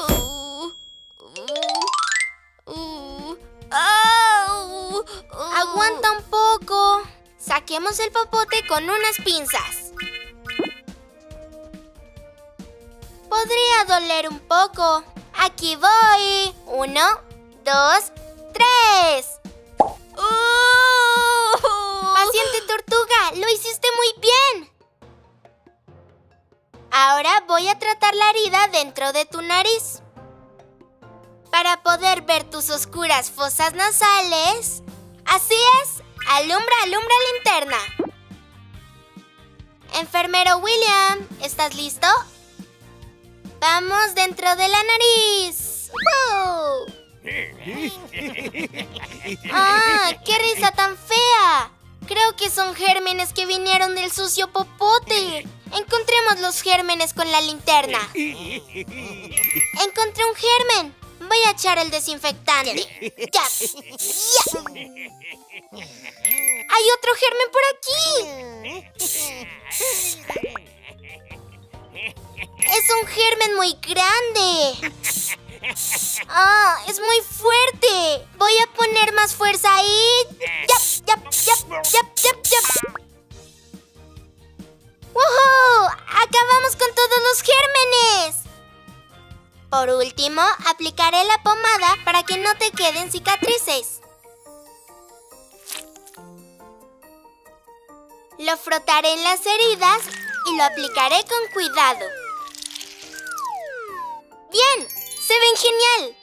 A: Aguanta un poco. Saquemos el popote con unas pinzas. Podría doler un poco. Aquí voy. Uno, dos, tres. ¡Uh! Paciente Tortuga, lo hiciste muy bien. Ahora voy a tratar la herida dentro de tu nariz. Para poder ver tus oscuras fosas nasales. Así es. Alumbra, alumbra linterna. Enfermero William, ¿estás listo? Vamos dentro de la nariz. ¡Wow! ¡Ah! ¡Qué risa tan fea! Creo que son gérmenes que vinieron del sucio popote. Encontremos los gérmenes con la linterna. Encontré un germen. Voy a echar el desinfectante. ¡Ya! ¡Ya! ¡Hay otro germen por aquí! Es un germen muy grande. ¡Ah! ¡Es muy fuerte! Voy a poner más fuerza ahí. ¡Yap! ¡Yap! ¡Yap! ¡Yap! ¡Yap! ¡Yap! ¡Woohoo! ¡Acabamos con todos los gérmenes! Por último, aplicaré la pomada para que no te queden cicatrices. Lo frotaré en las heridas y lo aplicaré con cuidado. ¡Bien! ¡Se ven genial!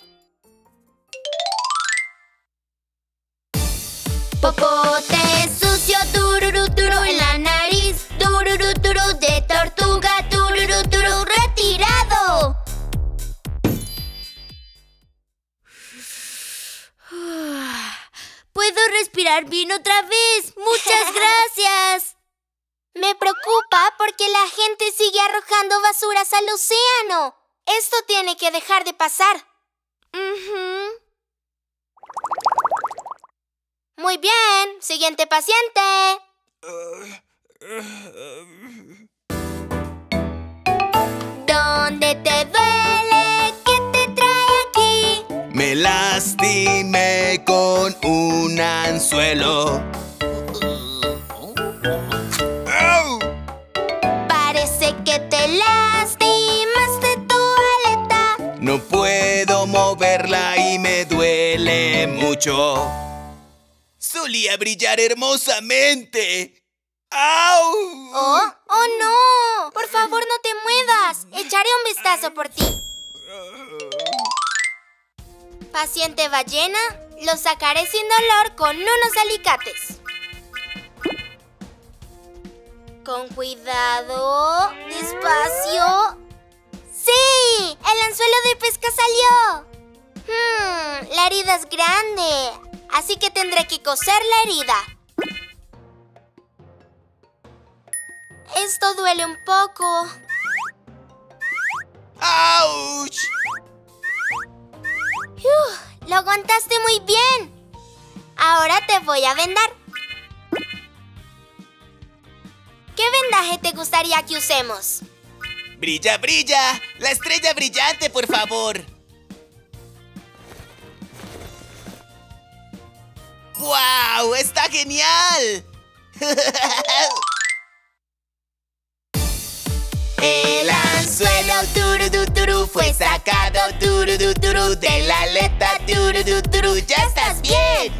A: Popote sucio, tururú, turú en la nariz. Tururú, turú de tortuga, tururú, turú retirado. Puedo respirar bien otra vez. ¡Muchas gracias! Me preocupa porque la gente sigue arrojando basuras al océano. Esto tiene que dejar de pasar. Uh-huh. Muy bien. Siguiente paciente. ¿Dónde te duele? ¿Qué te trae aquí?
C: Me lastimé con un anzuelo. ¡Au!
A: Parece que te lastimaste tu aleta.
C: No puedo moverla y me duele mucho. Solía brillar hermosamente. ¡Au!
A: ¡Oh! ¡Oh, no! Por favor, no te muevas. Echaré un vistazo por ti. Paciente ballena, lo sacaré sin dolor con unos alicates. Con cuidado. Despacio. ¡Sí! ¡El anzuelo de pesca salió! Hmm, la herida es grande, así que tendré que coser la herida. Esto duele un poco.
C: ¡Auch!
A: Uf, lo aguantaste muy bien. Ahora te voy a vendar. ¿Qué vendaje te gustaría que usemos?
C: ¡Brilla, brilla! ¡La estrella brillante, por favor! ¡Guau! ¡Está genial! El anzuelo tururuturu fue sacado tururuturu de la aleta tururuturu. ¡Ya estás bien!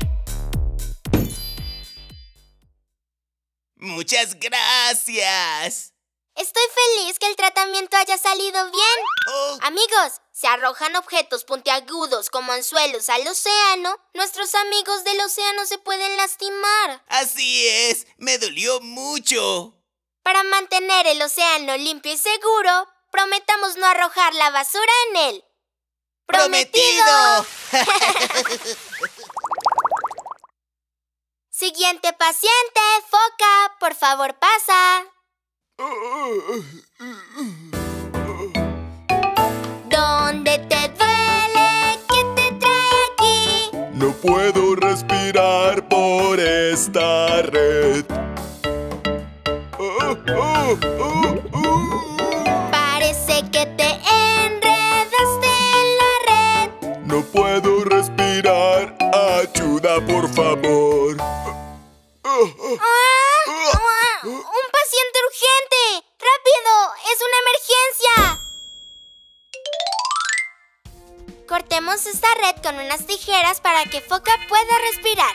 C: ¡Muchas gracias!
A: Estoy feliz que el tratamiento haya salido bien.
C: Oh.
A: Amigos, si arrojan objetos puntiagudos como anzuelos al océano, nuestros amigos del océano se pueden lastimar.
C: Así es, me dolió mucho.
A: Para mantener el océano limpio y seguro, prometamos no arrojar la basura en él.
C: ¡Prometido!
A: Siguiente paciente, foca, por favor pasa. ¿Dónde te duele? ¿Qué te trae aquí?
H: No puedo respirar por esta red. Oh, oh, oh, oh.
A: Parece que te enredaste en la red.
H: No puedo respirar. Ayuda, por favor. Oh, oh.
A: ¡Ah! ¡Ah! ¡Un paciente urgente! ¡Rápido! ¡Es una emergencia! Cortemos esta red con unas tijeras para que Foca pueda respirar.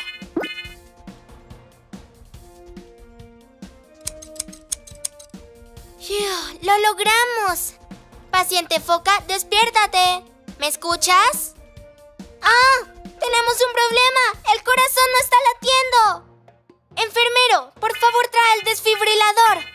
A: ¡Fiu! ¡Lo logramos! Paciente Foca, despiértate. ¿Me escuchas? ¡Ah! ¡Tenemos un problema! ¡El corazón no está latiendo! ¡Enfermero! ¡Por favor, trae el desfibrilador!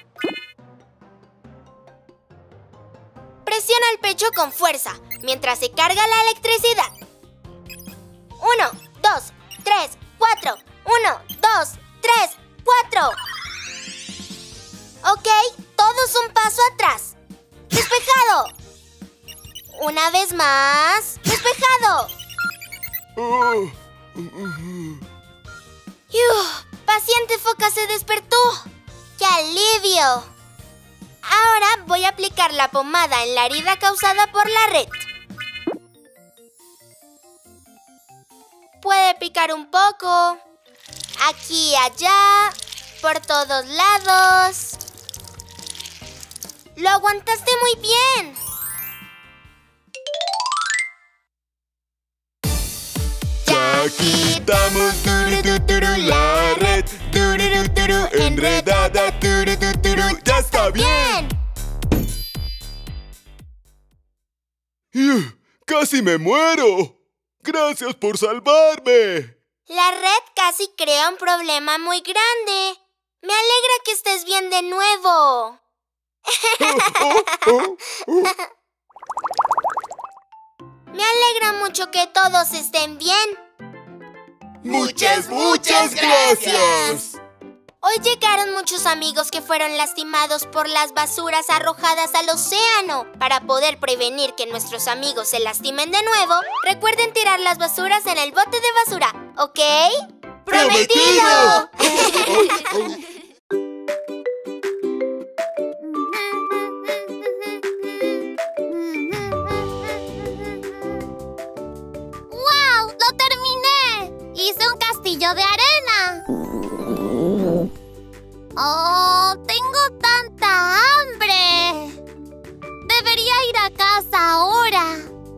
A: Presiona el pecho con fuerza mientras se carga la electricidad. Uno, dos, tres, cuatro. Uno, dos, tres, cuatro. Ok, todos un paso atrás. ¡Despejado! Una vez más. ¡Despejado!
H: Oh.
A: ¡Yuh! Paciente Foca se despertó. ¡Qué alivio! Ahora voy a aplicar la pomada en la herida causada por la red. Puede picar un poco. Aquí, allá, por todos lados. Lo aguantaste muy bien.
H: Ya quitamos tururuturu la red. Tururuturu enredada. Tururuturu. ¡Ya está bien! ¡Ugh! ¡Casi me muero! ¡Gracias por salvarme!
A: La red casi crea un problema muy grande. Me alegra que estés bien de nuevo.
H: Oh, oh, oh, oh.
A: Me alegra mucho que todos estén bien.
C: ¡Muchas, muchas gracias!
A: Hoy llegaron muchos amigos que fueron lastimados por las basuras arrojadas al océano. Para poder prevenir que nuestros amigos se lastimen de nuevo, recuerden tirar las basuras en el bote de basura, ¿ok?
C: ¡Prometido!
D: castillo de arena. ¡Oh, tengo tanta hambre! Debería ir a casa ahora.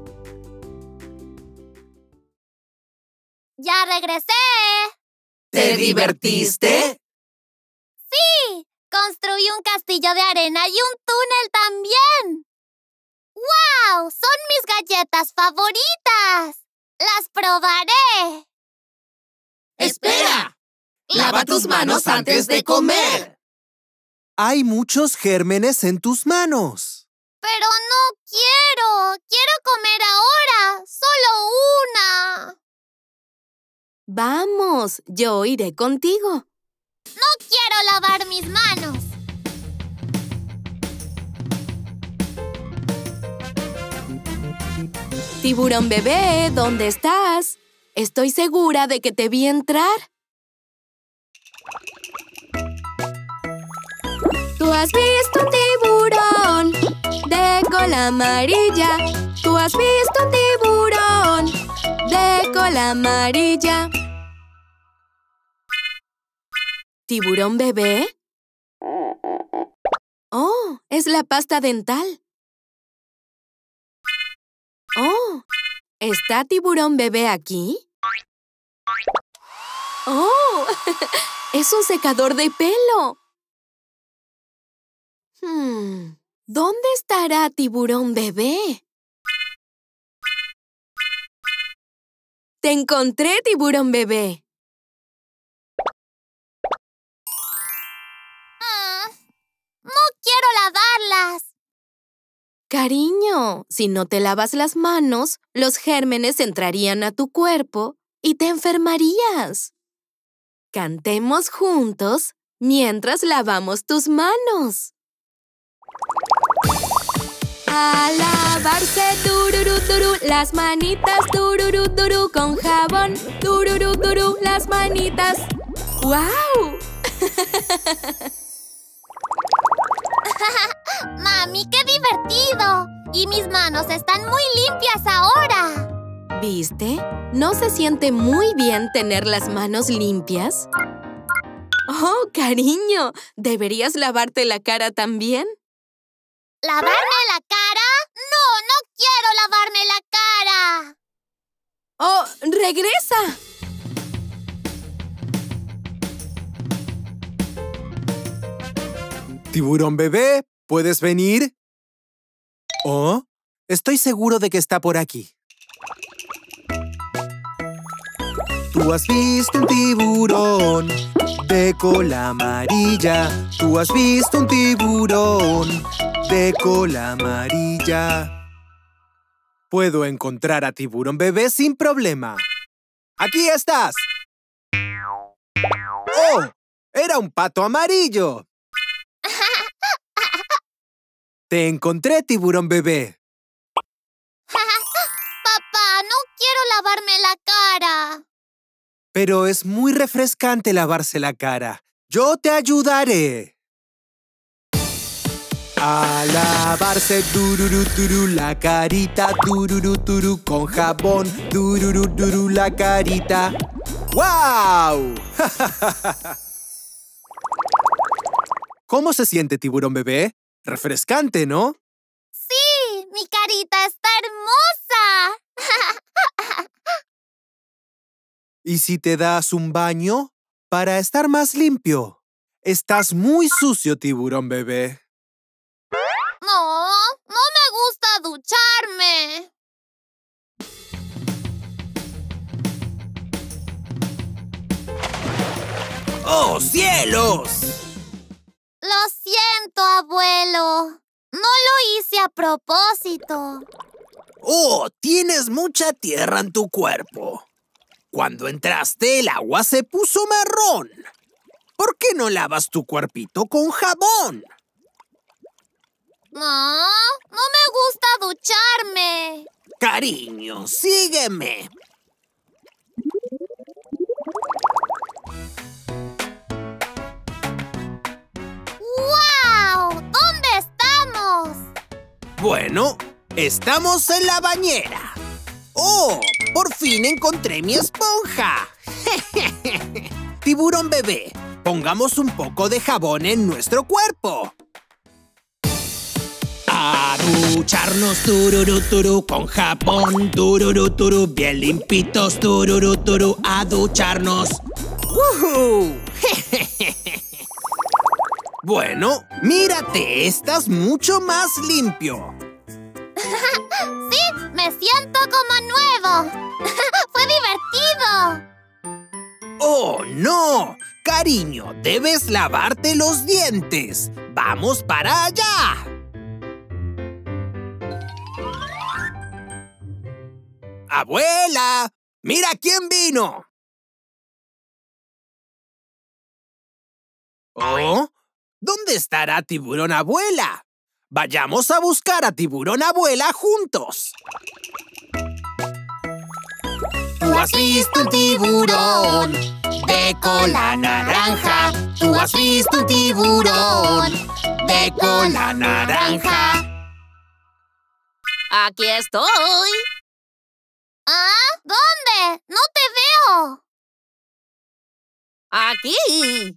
D: ¡Ya regresé!
M: ¿Te divertiste?
D: ¡Sí! Construí un castillo de arena y un túnel también. ¡Wow! ¡Son mis galletas favoritas! ¡Las probaré!
M: ¡Espera! ¡Lava tus manos antes de comer!
N: Hay muchos gérmenes en tus manos.
D: Pero no quiero. Quiero comer ahora. Solo una.
B: Vamos, yo iré contigo.
D: No quiero lavar mis manos.
B: Tiburón bebé, ¿dónde estás? Estoy segura de que te vi entrar. Tú has visto un tiburón de cola amarilla. Tú has visto un tiburón de cola amarilla. ¿Tiburón bebé? Oh, es la pasta dental. Oh, ¿está tiburón bebé aquí? Oh, es un secador de pelo. Hmm, ¿dónde estará tiburón bebé? ¡Te encontré, tiburón bebé!
D: Mm, no quiero lavarlas.
B: Cariño, si no te lavas las manos, los gérmenes entrarían a tu cuerpo y te enfermarías. Cantemos juntos mientras lavamos tus manos. A lavarse, tururú, turú, las manitas, tururú, turú, con jabón, tururú, turú, las manitas. ¡Guau!
D: ¡Mami, qué divertido! Y mis manos están muy limpias ahora.
B: ¿Viste? ¿No se siente muy bien tener las manos limpias? ¡Oh, cariño! ¿Deberías lavarte la cara también?
D: ¿Lavarme la cara? ¡No, no quiero lavarme la cara!
B: ¡Oh, regresa!
N: Tiburón bebé, ¿puedes venir? Oh, estoy seguro de que está por aquí. Tú has visto un tiburón de cola amarilla. Tú has visto un tiburón de cola amarilla. Puedo encontrar a tiburón bebé sin problema. ¡Aquí estás! ¡Oh! ¡Era un pato amarillo! ¡Te encontré, tiburón bebé!
D: Papá, no quiero lavarme la cara.
N: Pero es muy refrescante lavarse la cara. ¡Yo te ayudaré! A lavarse, tururú, turú, la carita, tururú, turú, con jabón, tururú, turú, la carita. ¡Guau! ¿Cómo se siente, tiburón bebé? Refrescante, ¿no?
D: ¡Sí! ¡Mi carita está hermosa!
N: ¿Y si te das un baño para estar más limpio? Estás muy sucio, tiburón bebé.
D: No, no me gusta ducharme.
M: ¡Oh, cielos!
D: Lo siento, abuelo. No lo hice a propósito.
M: ¡Oh, tienes mucha tierra en tu cuerpo! Cuando entraste, el agua se puso marrón. ¿Por qué no lavas tu cuerpito con jabón?
D: No, no me gusta ducharme.
M: Cariño, sígueme.
D: ¡Guau! ¿Dónde estamos?
M: Bueno, estamos en la bañera. ¡Oh! ¡Por fin encontré mi esponja! Tiburón bebé, pongamos un poco de jabón en nuestro cuerpo. A ducharnos, tururú, turú, con jabón, tururú, turú, bien limpitos, tururú, turú, a ducharnos. ¡Woohoo! Bueno, mírate, estás mucho más limpio.
D: ¡Sí! ¡Me siento como nuevo! ¡Fue divertido!
M: ¡Oh, no! Cariño, debes lavarte los dientes. ¡Vamos para allá! ¡Abuela! ¡Mira quién vino! ¿Oh? ¿Dónde estará Tiburón Abuela? Vayamos a buscar a Tiburón Abuela juntos.
D: Tú has visto un tiburón de cola naranja. Tú has visto un tiburón de cola naranja.
L: Aquí estoy.
D: ¿Ah? ¿Dónde? ¡No te veo!
L: Aquí.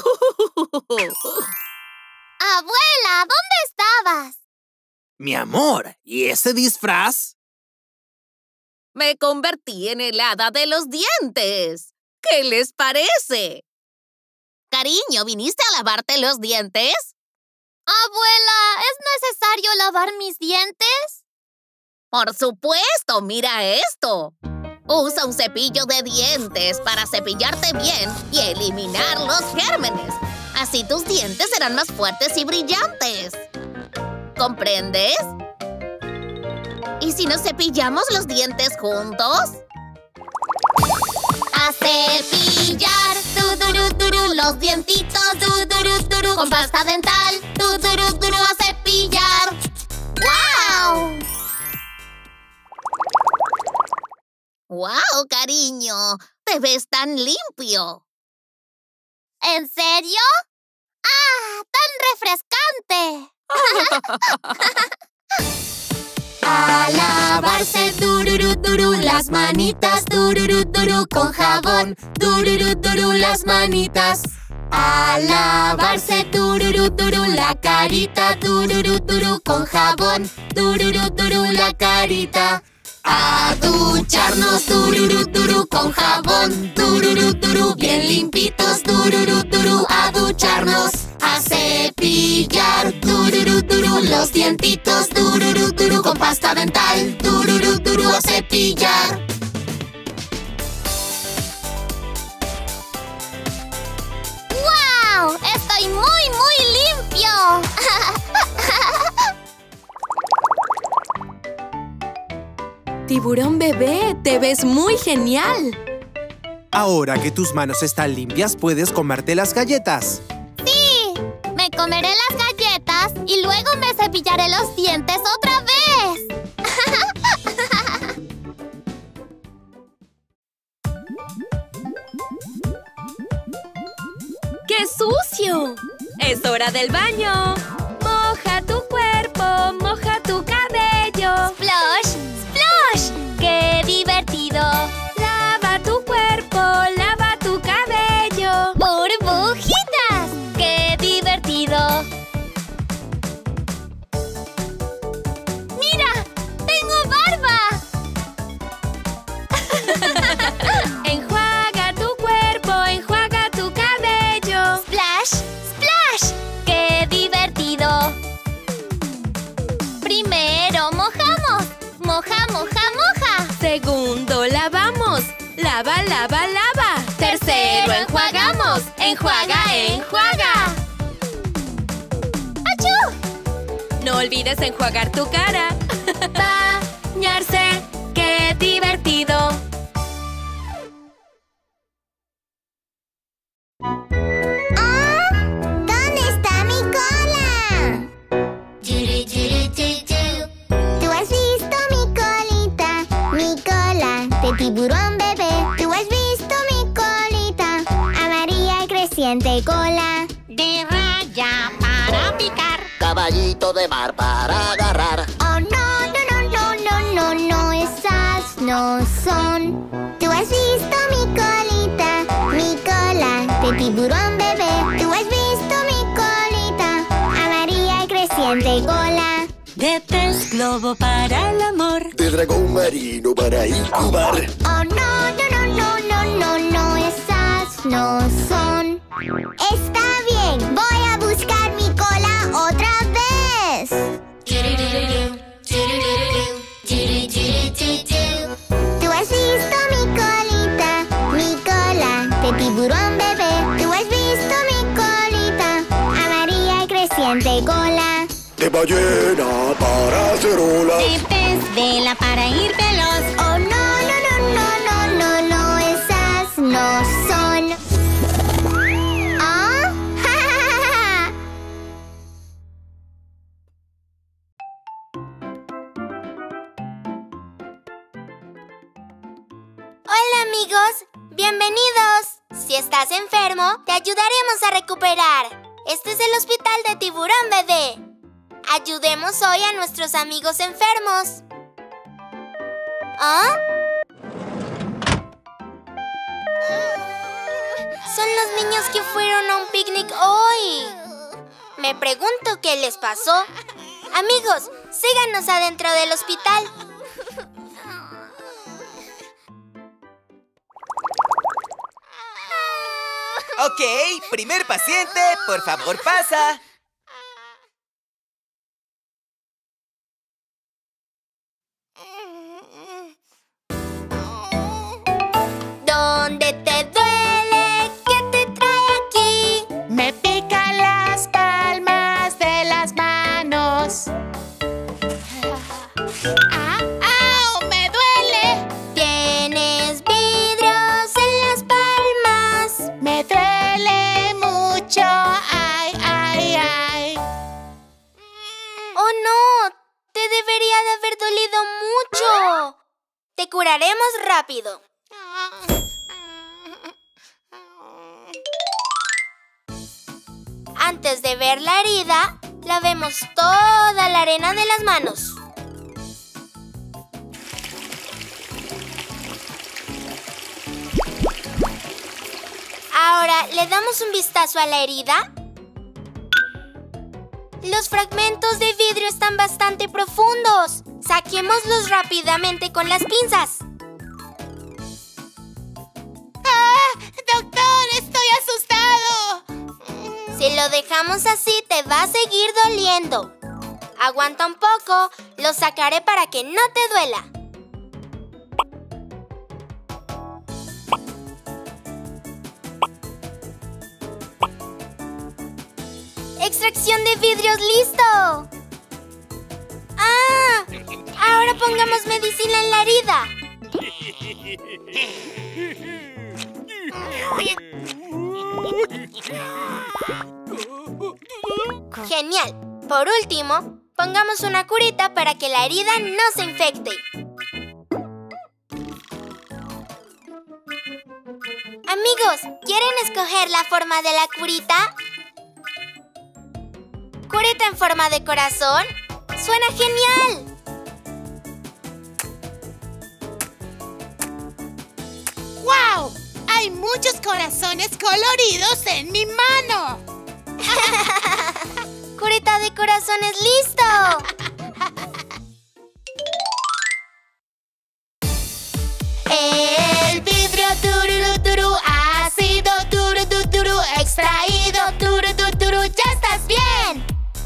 D: Abuela, ¿dónde estabas?
M: Mi amor, ¿y ese disfraz?
L: Me convertí en el hada de los dientes. ¿Qué les parece? Cariño, ¿viniste a lavarte los dientes?
D: Abuela, ¿es necesario lavar mis dientes?
L: Por supuesto, mira esto. Usa un cepillo de dientes para cepillarte bien y eliminar los gérmenes. Así tus dientes serán más fuertes y brillantes. ¿Comprendes? ¿Y si nos cepillamos los dientes juntos?
D: A cepillar, tudurú, turú, los dientitos, tudurú, turú, con pasta dental, tudurú, turú, a cepillar. ¡Guau!
L: ¡Wow, cariño! ¡Te ves tan limpio!
D: ¿En serio? ¡Ah, tan refrescante! A lavarse, tururú, turú, las manitas, tururú, turú, con jabón, tururú, turú, las manitas. A lavarse, tururú, turú, la carita, tururú, turú, con jabón, tururú, turú, la carita. A ducharnos, tururú, turú, con jabón, tururú, turú, bien limpitos, tururú, turú, a ducharnos. A cepillar, tururú, turú, los dientitos, tururú, turú, con pasta dental, tururú, turú, a cepillar. ¡Wow! ¡Estoy muy, muy limpio!
B: Tiburón bebé, te ves muy genial.
N: Ahora que tus manos están limpias, puedes comerte las galletas.
D: ¡Sí! Me comeré las galletas y luego me cepillaré los dientes otra vez.
B: ¡Qué sucio! ¡Es hora del baño! Moja tu cuerpo, moja tu cabello.
D: ¡Splosh! ¡Splosh! ¡Qué divertido!
B: Lava tu cuerpo, lava tu cabello.
D: ¡Burbujitas! ¡Qué divertido! ¡Mira! ¡Tengo barba!
B: Enjuaga tu cuerpo, enjuaga tu cabello.
D: ¡Splash! ¡Splash! ¡Qué divertido! Primero mojamos. Moja, moja, moja.
B: Segundo, lavamos. Lava, lava, lava. Tercero, enjuagamos. Enjuaga, enjuaga.
D: ¡Achú!
B: No olvides enjuagar tu cara. Bañarse, qué divertido.
K: ¡Ah! ¿Dónde está mi cola?
D: Churu, churu, chu, chu.
K: ¿Tú has visto mi colita? Mi cola de tiburón bebé. ¿Tú has visto mi colita? Amarilla y creciente cola.
D: De raya para picar.
G: Caballito de mar para agarrar.
K: Oh, no, no, no, no, no, no, no, esas no son. ¿Tú has visto mi colita? de tiburón bebé. Tú has visto mi colita, amarilla y creciente cola.
D: De pez globo para el amor.
O: De dragón marino para incubar.
K: Oh, no, no, no, no, no, no, no, esas no son. Está bien, voy a buscar mi cola otra vez. Tú has visto mi colita, mi cola de tiburón bebé. Tú has visto mi colita, amarilla y creciente cola.
O: De ballena para hacer olas.
D: De pez vela para ir veloz.
K: Oh, no, no, no, no, no, no, no, esas no son. ¿Ah?
A: Hola amigos, bienvenidos. Si estás enfermo, te ayudaremos a recuperar. Este es el hospital de Tiburón Bebé. Ayudemos hoy a nuestros amigos enfermos. ¿Ah? Son los niños que fueron a un picnic hoy. Me pregunto qué les pasó. Amigos, síganos adentro del hospital.
C: Ok, primer paciente, por favor pasa.
A: ¿Dónde te duele? ¿Qué te trae aquí?
D: Me pican las palmas de las manos. ¡Ah! ¡Au! ¡Me duele!
A: Tienes vidrios en las palmas.
D: Me duele mucho. ¡Ay, ay, ay!
A: ¡Oh, no! Te debería de haber dolido mucho. Te curaremos rápido. Antes de ver la herida, lavemos toda la arena de las manos. Ahora, ¿le damos un vistazo a la herida? Los fragmentos de vidrio están bastante profundos. Saquémoslos rápidamente con las pinzas.
D: ¡Ah! ¡Doctor, estoy asustado!
A: Si lo dejamos así, te va a seguir doliendo. Aguanta un poco, lo sacaré para que no te duela. ¡Extracción de vidrios listo! ¡Ah! Ahora pongamos medicina en la herida. Genial. Por último, pongamos una curita para que la herida no se infecte. Amigos, ¿quieren escoger la forma de la curita? ¿Curita en forma de corazón? ¡Suena genial!
D: ¡Wow! ¡Hay muchos corazones coloridos en mi mano!
A: ¡Curita de corazones listo!
D: El vidrio tururú turú ha sido tururú turú extraído tururú turú. ¡Ya estás bien!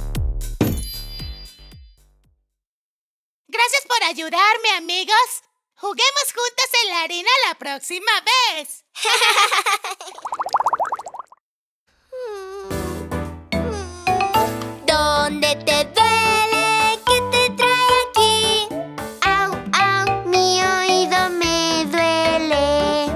D: Gracias por ayudarme, amigos. Juguemos juntos en la arena la próxima vez.
A: ¿Dónde te duele? ¿Qué te trae aquí?
K: Au, au, mi oído me duele.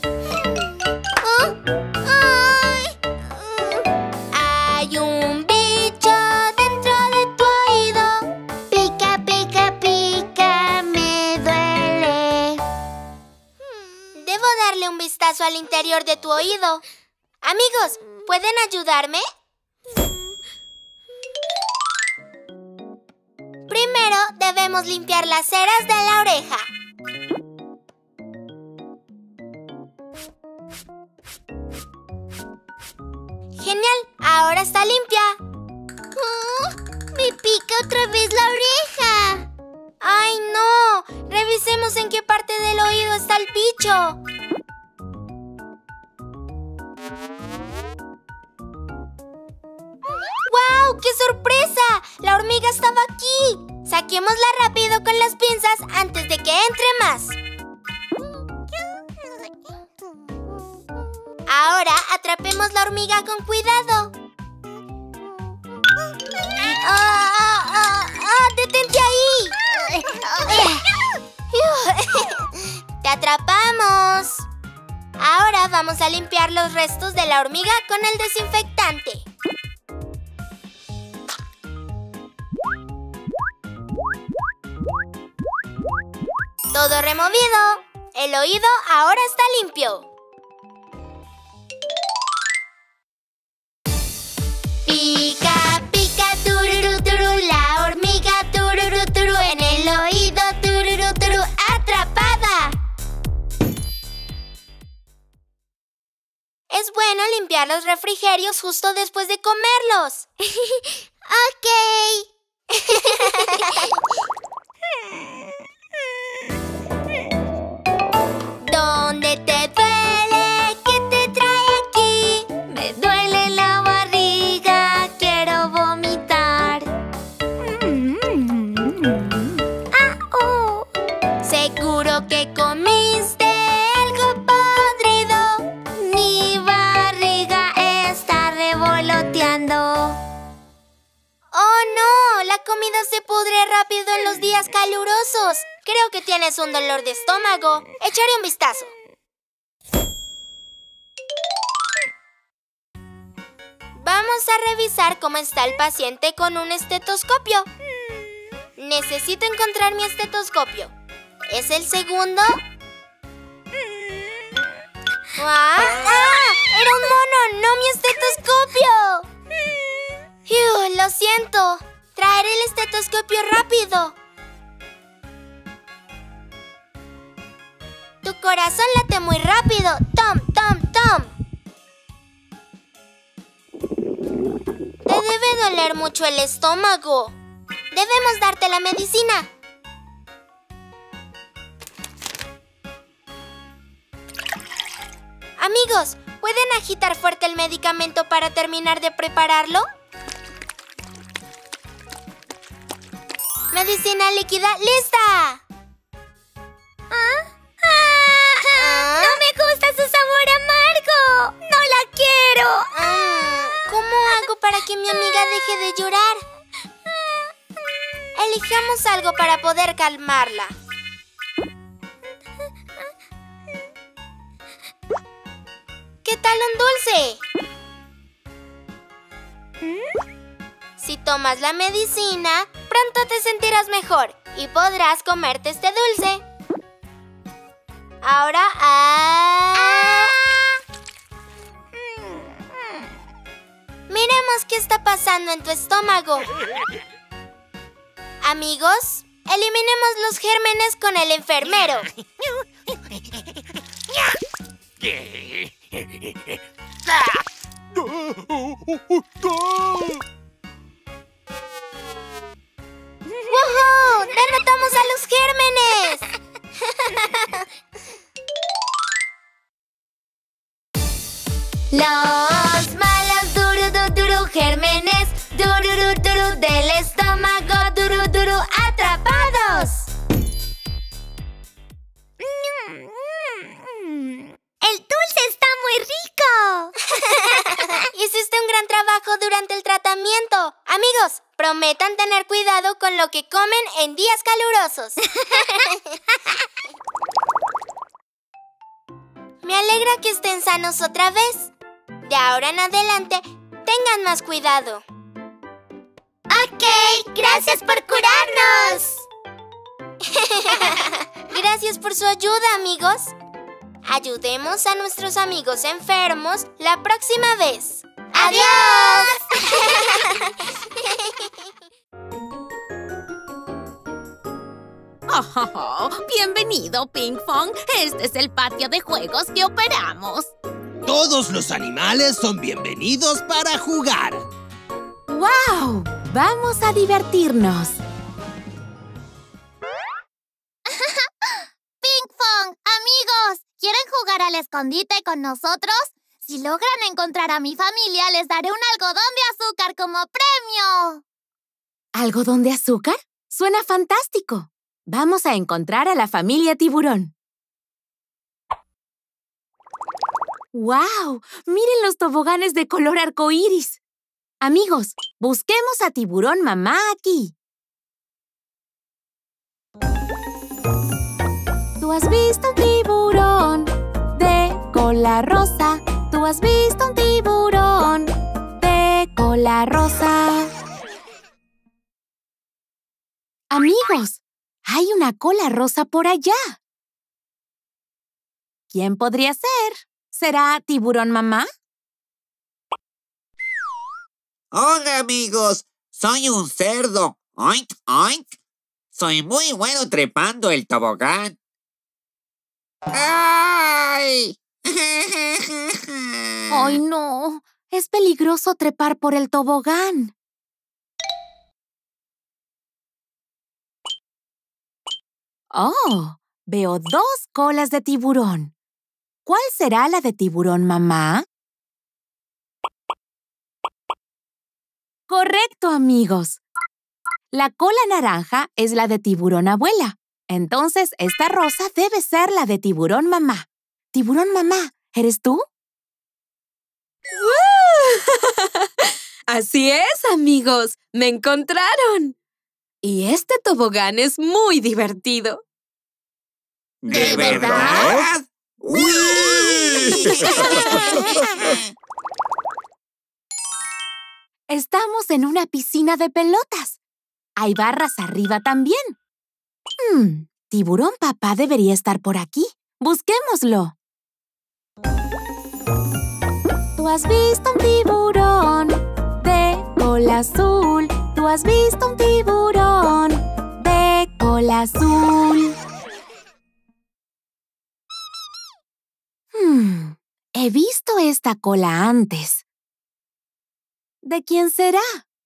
A: Oh, ay. Hay un bicho dentro de tu oído.
K: Pica, pica, pica, me duele.
A: Debo darle un vistazo al interior de tu oído. Amigos, ¿pueden ayudarme? Primero debemos limpiar las ceras de la oreja. ahora está limpia.
K: Oh, ¡me pica otra vez la oreja!
A: ¡Ay, no! Revisemos en qué parte del oído está el bicho. ¡Wow! ¡Qué sorpresa! La hormiga estaba aquí. Saquémosla rápido con las pinzas antes de que entre más. Ahora atrapemos la hormiga con cuidado. ¡Ah, ah, ah, ah! ¡Detente ahí! ¡Te atrapamos! Ahora vamos a limpiar los restos de la hormiga con el desinfectante. Todo removido. El oído ahora está limpio. Pica, pica, tururú, turú, la hormiga, tururú, turú, en el oído, tururú, turú, atrapada. Es bueno limpiar los refrigerios justo después de comerlos.
K: Ok.
A: ¿Dónde te duele? ¿Qué te trae aquí?
D: Me duele la barriga, quiero vomitar.
A: Ah, oh. Seguro que comiste algo podrido.
D: Mi barriga está revoloteando.
A: ¡Oh, no! La comida se pudre rápido en los días calurosos. Creo que tienes un dolor de estómago. Echaré un vistazo. Vamos a revisar cómo está el paciente con un estetoscopio. Necesito encontrar mi estetoscopio. ¿Es el segundo? ¡Ah! ¡Ah! ¡Era un mono! ¡No mi estetoscopio! ¡Iu! Lo siento. Traeré el estetoscopio rápido. Tu corazón late muy rápido. Tom, tom, tom. Te debe doler mucho el estómago. Debemos darte la medicina. Amigos, ¿pueden agitar fuerte el medicamento para terminar de prepararlo? Medicina líquida, ¡lista!
D: ¿Ah? ¡Ah! ¡No me gusta su sabor amargo! ¡No la quiero!
A: Ah, ¿cómo hago para que mi amiga deje de llorar? Elijamos algo para poder calmarla. ¿Qué tal un dulce? Si tomas la medicina, pronto te sentirás mejor y podrás comerte este dulce. Ahora, ¡ah! Miremos qué está pasando en tu estómago. Amigos, eliminemos los gérmenes con el enfermero. ¡Woohoo! ¡Derrotamos a los gérmenes! Los malos duru duru duru gérmenes dururu duru del estómago duru duru atrapados.
K: ¡El dulce está muy rico!
A: Hiciste un gran trabajo durante el tratamiento. Amigos, prometan tener cuidado con lo que comen en días calurosos. Me alegra que estén sanos otra vez. De ahora en adelante, tengan más cuidado.
K: Ok, gracias por curarnos.
A: Gracias por su ayuda, amigos. Ayudemos a nuestros amigos enfermos la próxima vez. ¡Adiós!
L: Oh, bienvenido, Ping Pong. Este es el patio de juegos que operamos.
M: Todos los animales son bienvenidos para jugar.
B: ¡Wow! ¡Vamos a divertirnos!
D: ¡Pinkfong! ¡Amigos! ¿Quieren jugar al escondite con nosotros? Si logran encontrar a mi familia, les daré un algodón de azúcar como premio.
B: ¿Algodón de azúcar? Suena fantástico. Vamos a encontrar a la familia tiburón. ¡Wow! ¡Miren los toboganes de color arcoíris! Amigos, busquemos a Tiburón Mamá aquí. Tú has visto un tiburón de cola rosa. Tú has visto un tiburón de cola rosa. Amigos, hay una cola rosa por allá. ¿Quién podría ser? ¿Será Tiburón Mamá?
P: Hola, amigos. Soy un cerdo. Oink, oink. Soy muy bueno trepando el tobogán. ¡Ay!
B: ¡Ay, no! Es peligroso trepar por el tobogán. ¡Oh! Veo dos colas de tiburón. ¿Cuál será la de Tiburón Mamá? ¡Correcto, amigos! La cola naranja es la de Tiburón Abuela. Entonces, esta rosa debe ser la de Tiburón Mamá. Tiburón Mamá, ¿eres tú? Así es, amigos. ¡Me encontraron! Y este tobogán es muy divertido.
P: ¿De verdad? ¡Uy!
B: Estamos en una piscina de pelotas. Hay barras arriba también. Hmm, Tiburón Papá debería estar por aquí. Busquémoslo. Tú has visto un tiburón de cola azul. Tú has visto un tiburón de cola azul. Hmm, he visto esta cola antes. ¿De quién será?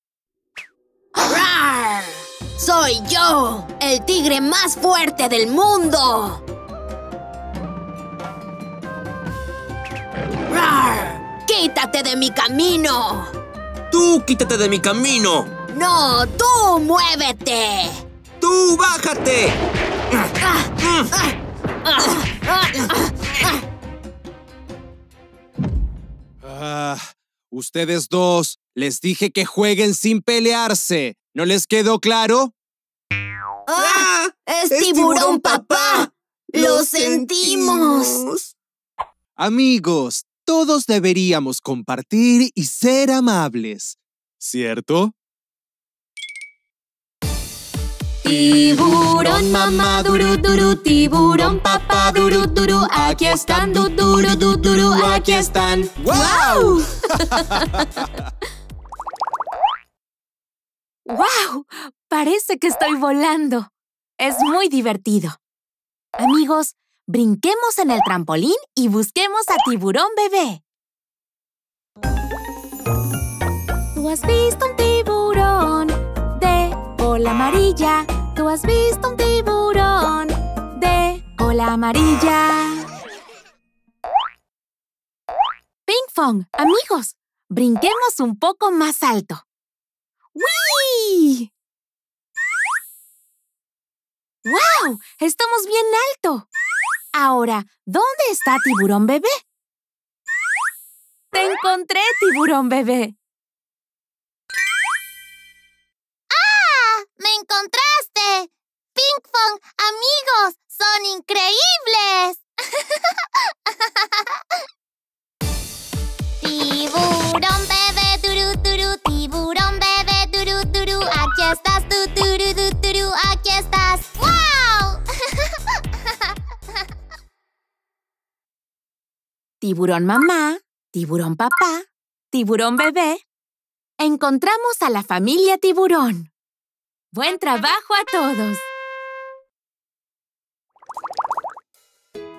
L: ¡Rar! ¡Soy yo! ¡El tigre más fuerte del mundo! ¡Rar! ¡Quítate de mi camino!
M: ¡Tú quítate de mi camino!
L: ¡No! ¡Tú muévete!
M: ¡Tú bájate!
L: Ah, ah, ah, ah, ah.
N: Ah, ustedes dos, les dije que jueguen sin pelearse. ¿No les quedó claro?
L: ¡Ah! ¡Es Tiburón Papá! ¡Lo sentimos!
N: Amigos, todos deberíamos compartir y ser amables, ¿cierto?
B: Tiburón Mamá, duru duru, Tiburón Papá, duru duru, aquí están, du duru du duru, aquí están. ¡Wow! ¡Wow! Parece que estoy volando. Es muy divertido. Amigos, brinquemos en el trampolín y busquemos a Tiburón Bebé. Tú has visto un tiburón de cola amarilla. Tú has visto un tiburón de cola amarilla. Pinkfong, amigos, brinquemos un poco más alto. ¡Wii! ¡Wow! ¡Estamos bien alto! Ahora, ¿dónde está Tiburón Bebé? ¡Te encontré, Tiburón Bebé!
D: ¡Ah! ¡Me encontraste! ¡Pinkfong, amigos! ¡Son increíbles! Tiburón Bebé, turu, turu, Tiburón Bebé, turu, turu, aquí estás, tu, turu, tu, turu, aquí estás. ¡Wow!
B: Tiburón Mamá, Tiburón Papá, Tiburón Bebé. Encontramos a la familia Tiburón. ¡Buen trabajo a todos!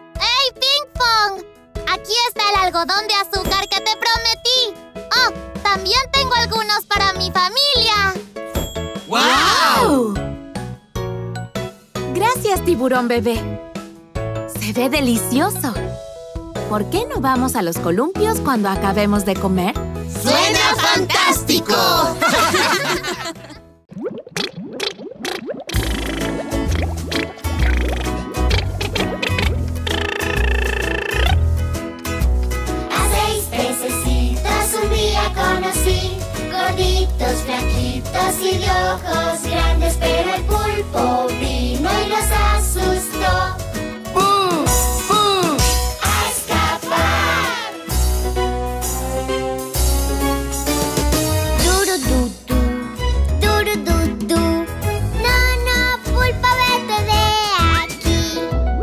D: ¡Hey, Pinkfong! Aquí está el algodón de azúcar que te prometí. Oh, También tengo algunos para mi familia.
B: ¡Wow! Gracias, tiburón bebé. Se ve delicioso. ¿Por qué no vamos a los columpios cuando acabemos de comer?
D: ¡Suena fantástico!
Q: A seis pececitos un día conocí, gorditos, flaquitos y de ojos grandes, pero el pulpo vino y los asustó.
D: ¡Bú! ¡Bú!
Q: ¡A escapar!
K: Durududu, durududu. No, no, pulpo, vete de aquí.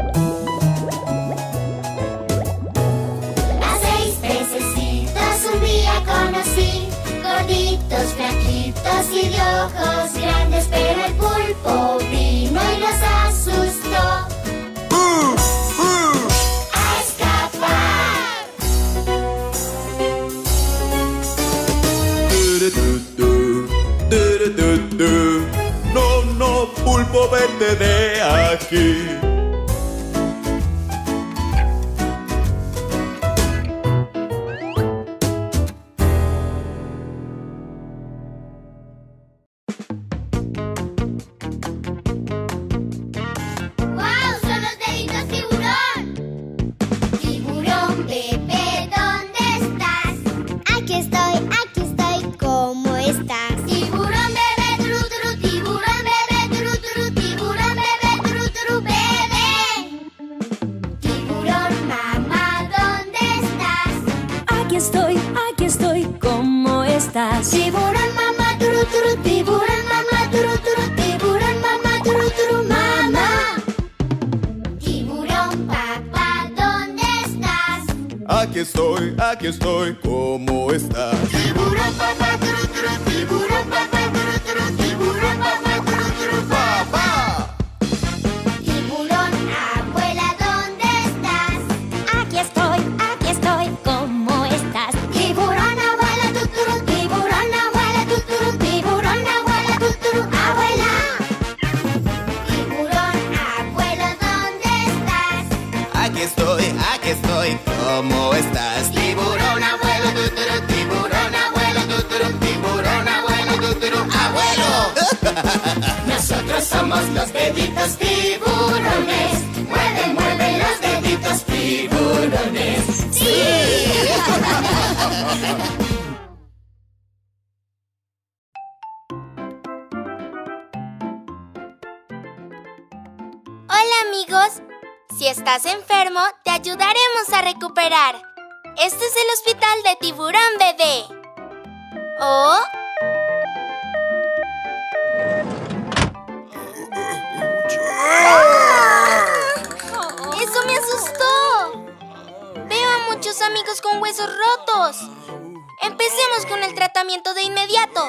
Q: A seis pececitos un día conocí, gorditos, flaquitos y de ojos grandes, pero el pulpo vino y los asustó.
D: ¡Bú! ¡Bú!
Q: ¡A escapar!
C: No, no, pulpo, vete de aquí.
Q: ¡Guau! ¡Son los deditos tiburón! Tiburón bebé, ¿dónde estás?
K: Aquí estoy, aquí estoy, ¿cómo estás?
Q: Tiburón bebé, turu turu, tiburón bebé, turu turu, tiburón bebé, turu turu, bebé. Tiburón mamá, ¿dónde estás?
R: Aquí estoy, aquí estoy, ¿cómo estás?
Q: Tiburón mamá, turu turu, tiburón mamá, turu turu, tiburón mamá, turu turu, mamá. Tiburón papá, ¿dónde estás?
C: Aquí estoy, aquí estoy, ¿cómo estás?
Q: Tiburón papá, turu turu, tiburón papá, turu turu, tiburón papá, turu turu, papá. Tiburón abuela, ¿dónde estás?
R: Aquí estoy, aquí estoy, ¿cómo estás?
Q: Tiburón abuela, tuturu, tiburón abuela, tuturu, tiburón abuela, tuturu, abuela. Tiburón abuela, ¿dónde estás?
G: Aquí estoy, aquí estoy, ¿cómo estás?
Q: Tiburón abuelo, tuturu, tiburón abuelo, tuturu, tiburón abuelo, tuturu, abuelo. Nosotros somos los deditos tiburones. Mueve, mueve los deditos tiburones. ¡Sí!
A: Hola amigos, si estás enfermo te ayudaremos a recuperar. Este es el hospital de Tiburón Bebé. ¿Oh? ¡Eso me asustó! Veo a muchos amigos con huesos rotos. Empecemos con el tratamiento de inmediato.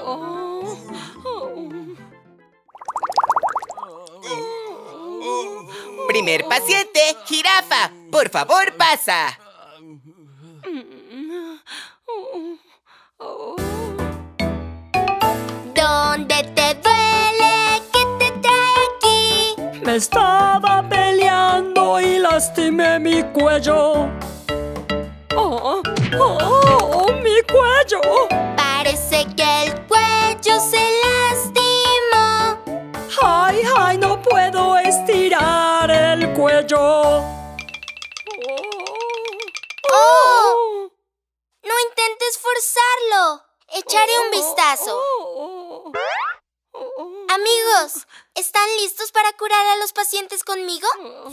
G: Primer paciente, jirafa. Por favor, pasa.
A: ¿Dónde te duele? ¿Qué te trae aquí?
R: Me estaba peleando y lastimé mi cuello. ¡Oh, oh, oh, mi cuello!
A: Parece que el cuello se lastimó.
R: ¡Ay, ay! No puedo estirar el cuello.
A: ¡Oh! No intentes forzarlo. Echaré un vistazo. Amigos, ¿están listos para curar a los pacientes conmigo?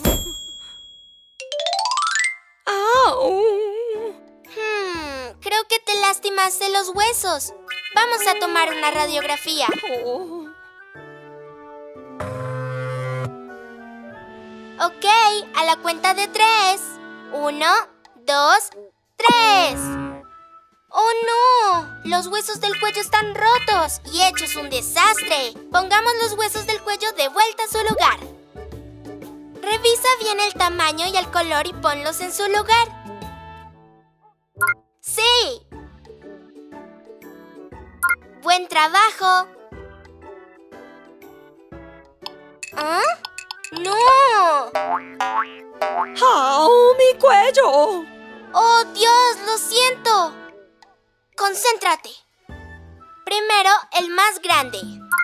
A: Hmm, creo que te lastimaste los huesos. Vamos a tomar una radiografía. Ok, a la cuenta de tres. Uno, dos, tres. ¡Oh, no! Los huesos del cuello están rotos y hechos un desastre. Pongamos los huesos del cuello de vuelta a su lugar. Revisa bien el tamaño y el color y ponlos en su lugar. ¡Sí! trabajo. ¿Ah? ¡No!
S: ¡Au, mi cuello!
A: ¡Oh, Dios! ¡Lo siento! Concéntrate. Primero, el más grande.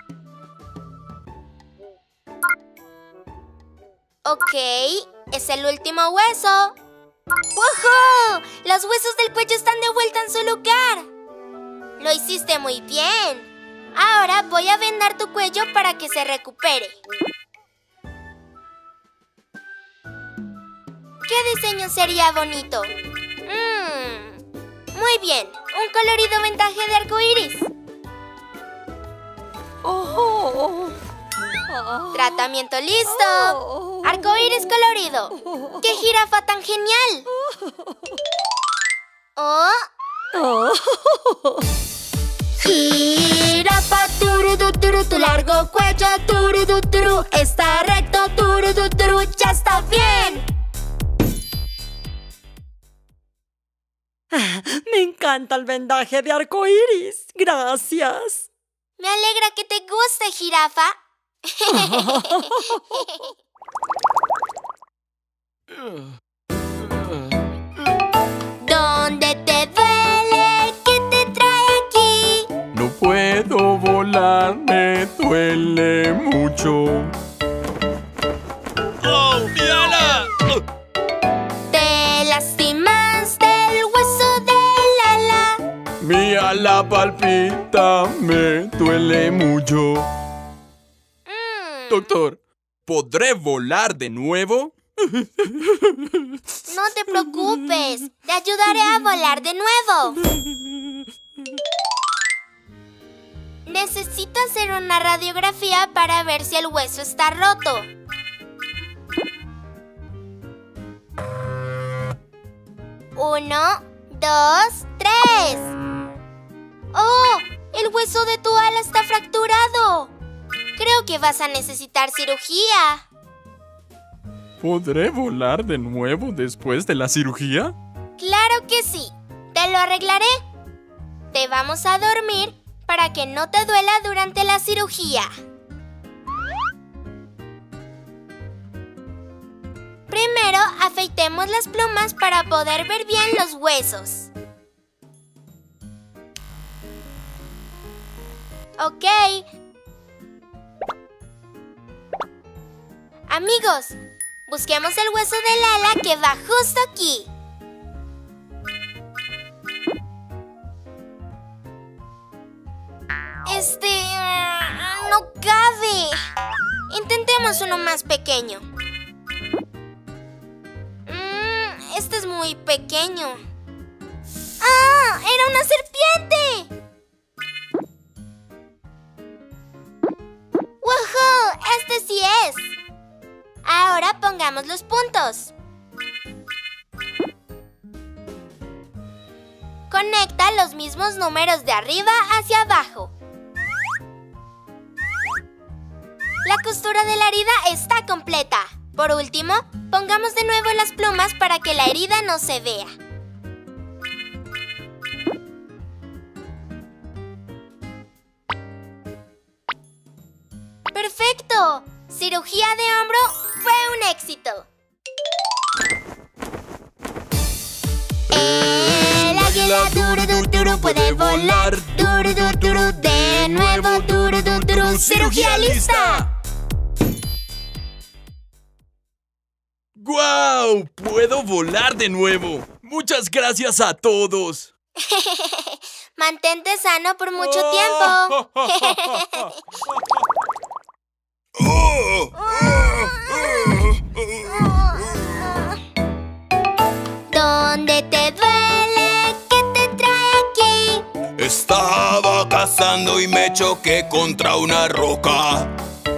A: Ok, es el último hueso. ¡Woohoo! Los huesos del cuello están de vuelta en su lugar. Lo hiciste muy bien. Ahora voy a vendar tu cuello para que se recupere. ¿Qué diseño sería bonito? Mm, muy bien, un colorido vendaje de arcoíris.
S: Oh.
A: Tratamiento listo. Arcoíris colorido. ¡Qué jirafa tan genial! Oh.
S: Oh.
A: Jirafa, turu, turu, tu largo cuello, turu, turu, está recto, turu, turu, ya está bien.
S: Me encanta el vendaje de arcoíris. Gracias.
A: Me alegra que te guste, jirafa. ¿Dónde te duele? ¿Qué te trae aquí?
I: No puedo volar, me duele mucho. ¡Oh, mi ala!
A: ¿Te lastimaste el hueso del ala?
I: Mi ala palpita, me duele mucho.
A: Mm.
I: Doctor, ¿podré volar de nuevo?
A: No te preocupes, te ayudaré a volar de nuevo. Necesito hacer una radiografía para ver si el hueso está roto. Uno, dos, tres. ¡Oh! El hueso de tu ala está fracturado. Creo que vas a necesitar cirugía.
I: ¿Podré volar de nuevo después de la cirugía?
A: ¡Claro que sí! ¡Te lo arreglaré! Te vamos a dormir para que no te duela durante la cirugía. Primero, afeitemos las plumas para poder ver bien los huesos. Ok. Amigos, busquemos el hueso del ala que va justo aquí. Este... Uh, no cabe. Intentemos uno más pequeño. Mm, este es muy pequeño. ¡Ah! ¡Era una serpiente! ¡Woohoo! ¡Este sí es! Ahora pongamos los puntos. Conecta los mismos números de arriba hacia abajo. La costura de la herida está completa. Por último, pongamos de nuevo las plumas para que la herida no se vea. ¡Perfecto! Cirugía de hombro fue un éxito. El águila duro, duro, duro puede volar. Duro, duro, duro, de nuevo, duro, duro, duro. ¡Cirugía lista!
I: ¡Guau! ¡Puedo volar de nuevo! ¡Muchas gracias a todos!
A: Mantente sano por mucho tiempo. ¿Dónde te duele? ¿Qué te trae aquí?
C: Estaba cazando y me choqué contra una roca.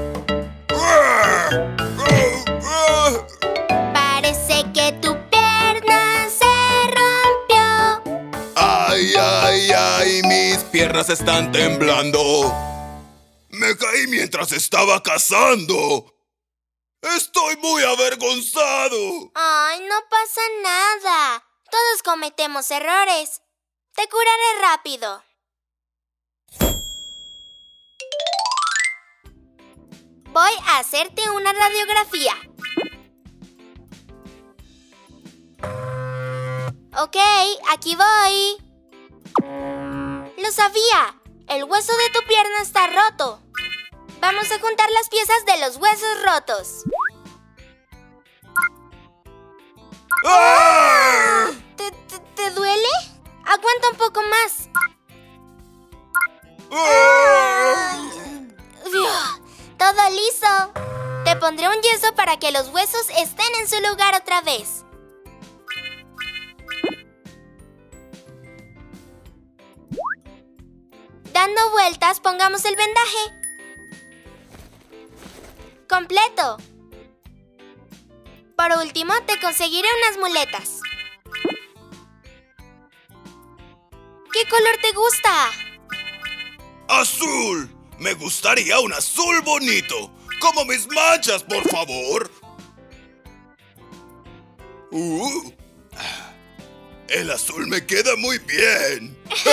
A: Parece que tu pierna se rompió.
C: Ay, ay, ay, mis piernas están temblando. Me caí mientras estaba cazando. Estoy muy avergonzado.
A: Ay, no pasa nada. Todos cometemos errores. Te curaré rápido. Voy a hacerte una radiografía. Ok, aquí voy. Lo sabía. El hueso de tu pierna está roto. Vamos a juntar las piezas de los huesos rotos.
F: ¡Ah!
A: ¿Te, te, te duele? Aguanta un poco más.
F: ¡Ah!
A: Todo listo. Te pondré un yeso para que los huesos estén en su lugar otra vez. Dando vueltas, pongamos el vendaje completo. Por último, te conseguiré unas muletas. ¿Qué color te gusta?
F: ¡Azul! Me gustaría un azul bonito. ¡Como mis manchas, por favor! Uh, el azul me queda muy bien.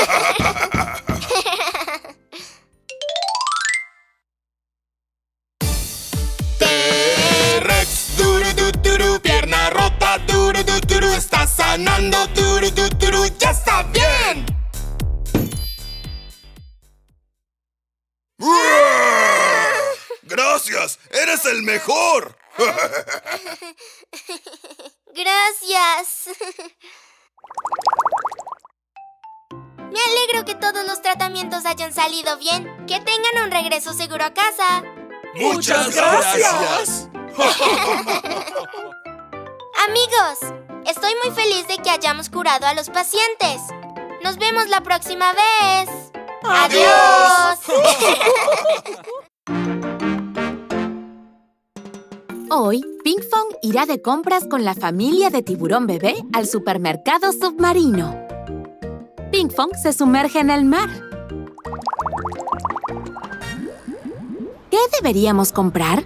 F: T-Rex, duru du duru, pierna rota, duru du duru, está sanando, duru du duru, ya está bien. Gracias, eres el mejor.
A: Gracias. Me alegro que todos los tratamientos hayan salido bien. Que tengan un regreso seguro a casa.
F: ¡Muchas gracias!
A: Amigos, estoy muy feliz de que hayamos curado a los pacientes. Nos vemos la próxima vez. ¡Adiós!
B: Hoy, Pinkfong irá de compras con la familia de Tiburón Bebé al supermercado submarino. Pinkfong se sumerge en el mar. ¿Qué deberíamos comprar?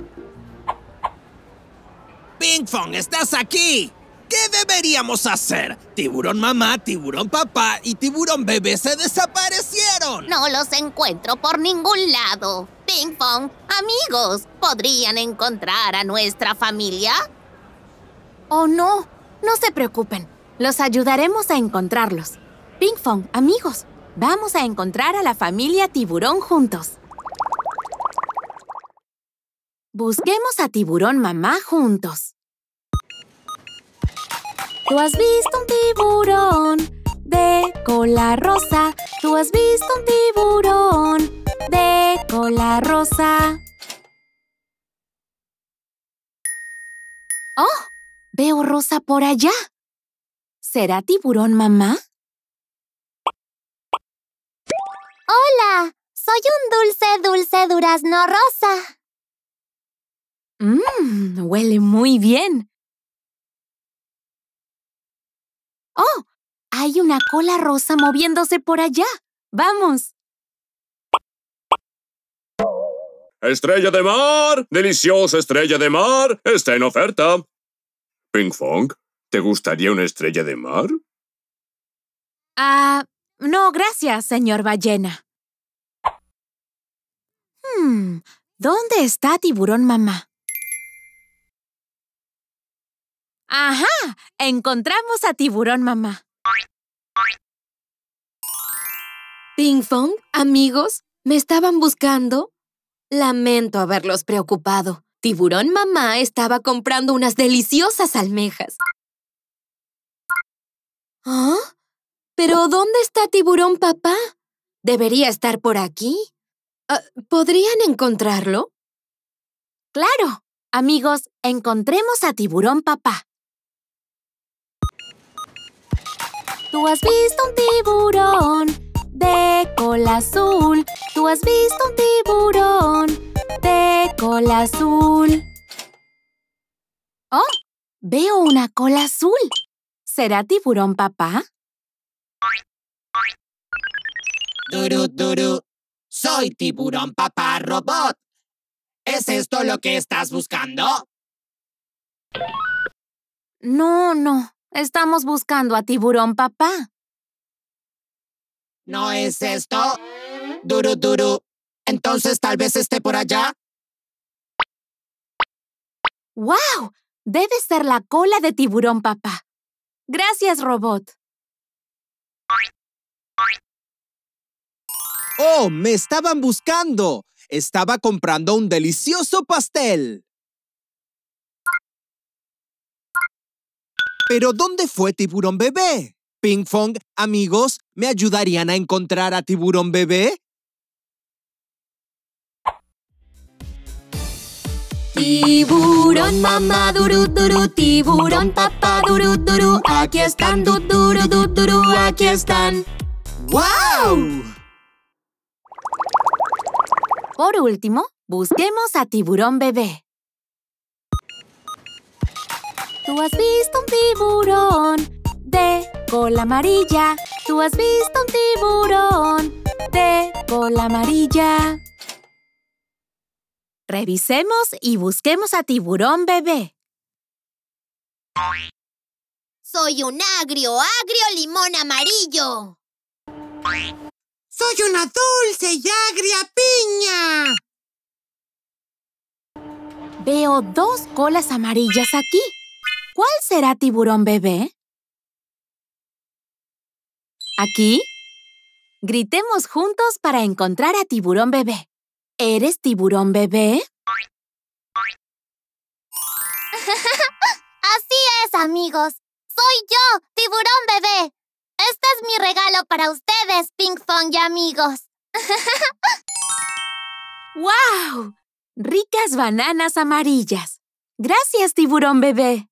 M: ¡Pinkfong, estás aquí! ¿Qué deberíamos hacer? Tiburón mamá, tiburón papá y tiburón bebé se desaparecieron.
L: No los encuentro por ningún lado. Pinkfong, amigos, ¿podrían encontrar a nuestra familia?
B: Oh, no. No se preocupen. Los ayudaremos a encontrarlos. Pinkfong, amigos, vamos a encontrar a la familia Tiburón juntos. Busquemos a Tiburón mamá juntos. Tú has visto un tiburón de cola rosa. Tú has visto un tiburón de cola rosa. ¡Oh! Veo Rosa por allá. ¿Será Tiburón mamá?
K: Hola, soy un dulce, dulce durazno rosa.
B: Mmm, huele muy bien. ¡Oh! Hay una cola rosa moviéndose por allá. ¡Vamos!
O: Estrella de mar, deliciosa estrella de mar, está en oferta. Pinkfong, ¿te gustaría una estrella de mar?
B: Ah, no, gracias, señor ballena. Hmm, ¿dónde está Tiburón mamá? ¡Ajá! Encontramos a Tiburón mamá. Pinkfong, amigos, ¿me estaban buscando? Lamento haberlos preocupado. Tiburón mamá estaba comprando unas deliciosas almejas. ¿Ah? ¿Pero dónde está Tiburón papá? Debería estar por aquí. Uh, ¿Podrían encontrarlo? ¡Claro! Amigos, encontremos a Tiburón papá. Tú has visto un tiburón de cola azul. Tú has visto un tiburón de cola azul. ¡Oh! Veo una cola azul. ¿Será Tiburón papá?
M: Duru, duru. Soy Tiburón papá robot. ¿Es esto lo que estás buscando?
B: No, no. Estamos buscando a Tiburón papá.
M: ¿No es esto? Duru, duru. Entonces tal vez esté por allá.
B: ¡Wow! Debe ser la cola de tiburón papá. Gracias, robot.
N: ¡Oh! ¡Me estaban buscando! Estaba comprando un delicioso pastel. ¿Pero dónde fue Tiburón Bebé? Pinkfong, amigos, ¿me ayudarían a encontrar a Tiburón Bebé?
B: Tiburón mamá duru duru, tiburón papá duru duru, aquí están du duru du duru, aquí están.
N: ¡Wow!
B: Por último, busquemos a Tiburón Bebé. Tú has visto un tiburón de cola amarilla. Tú has visto un tiburón de cola amarilla. Revisemos y busquemos a Tiburón Bebé.
A: Soy un agrio, agrio limón amarillo.
T: ¡Soy una dulce y agria piña!
B: Veo dos colas amarillas aquí. ¿Cuál será Tiburón Bebé? ¿Aquí? Gritemos juntos para encontrar a Tiburón Bebé. ¿Eres Tiburón Bebé?
A: Así es, amigos. Soy yo, Tiburón Bebé. Este es mi regalo para ustedes, Pinkfong y amigos.
B: ¡Wow! Ricas bananas amarillas. Gracias, Tiburón Bebé.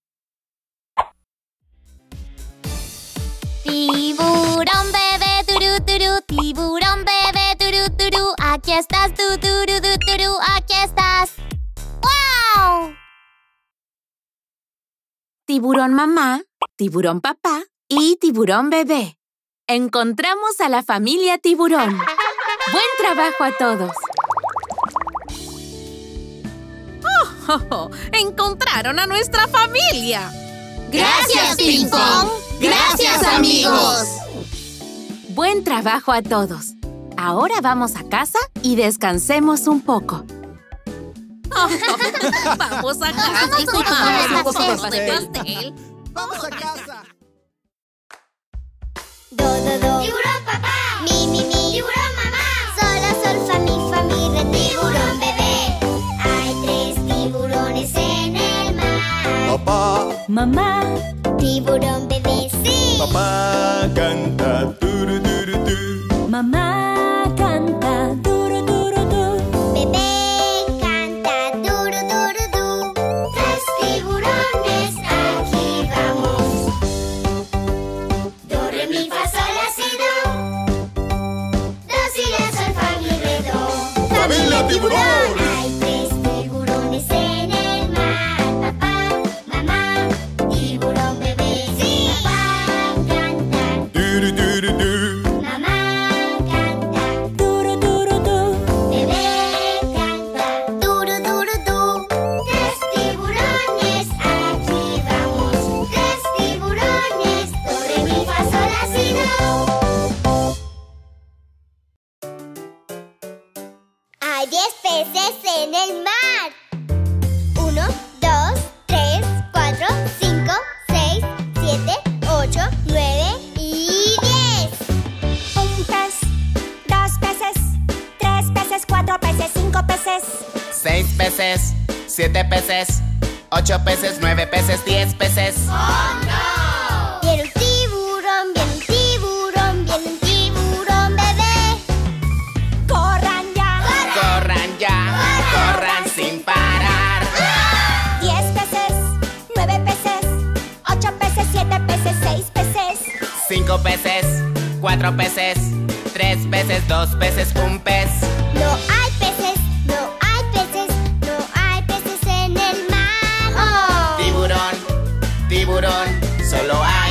A: Tiburón Bebé, turu turu, tiburón bebé, turu turu, aquí estás, tu turu tu turu, aquí estás. ¡Wow!
B: Tiburón mamá, tiburón papá y Tiburón Bebé. Encontramos a la familia Tiburón. ¡Buen trabajo a todos!
L: ¡Oh, oh, oh! ¡Encontraron a nuestra familia!
A: ¡Gracias, Pinkfong! ¡Gracias, amigos!
B: Buen trabajo a todos. Ahora vamos a casa y descansemos un poco.
L: Oh, oh, vamos a casa y comamos pastel.
N: ¡Vamos a casa!
Q: Do, do, do. Tiburón papá. Mi, mi, mi. Tiburón mamá. Sola, sol, fa, mi, fa, mi, re. Tiburón bebé. Hay tres tiburones en el mar.
C: Papá.
B: Mamá.
Q: Tiburón bebé, sí.
C: Papá canta turu turu tu.
B: Mamá canta duro duro du.
Q: Bebé canta duro duro du. Tres tiburones, aquí vamos. Do, re, mi, fa, sol, la, si, do. Do, si, la, sol, fa, mi, re, do.
C: ¡Familia Tiburón!
Q: Hay tres tiburones en el mar. Papá, mamá, tiburón bebé, sí. Papá canta
C: Turu turu tu.
Q: mamá canta.
B: Duro duro du.
Q: Bebé canta duro duro du. Tres tiburones, aquí vamos. Tres tiburones, do, re, mi, fa, sol, la, si, do. Hay diez peces en el mar. Uno, dos, tres, cuatro, cinco, seis, siete, ocho, nueve y diez.
R: Un pez, dos peces, tres peces, cuatro peces, cinco peces.
G: Seis peces, siete peces, ocho peces, nueve peces, diez peces.
Q: ¡Oh, no! Viene un tiburón, viene un tiburón, viene un tiburón bebé.
R: ¡Corran ya!
G: Corran ya, corran sin parar.
R: Diez peces, nueve peces, ocho peces, siete peces, seis peces.
G: Cinco peces, cuatro peces, tres peces, dos peces, un pez.
Q: No hay peces, no hay peces, no hay peces en el mar. Oh.
G: Tiburón, tiburón, solo hay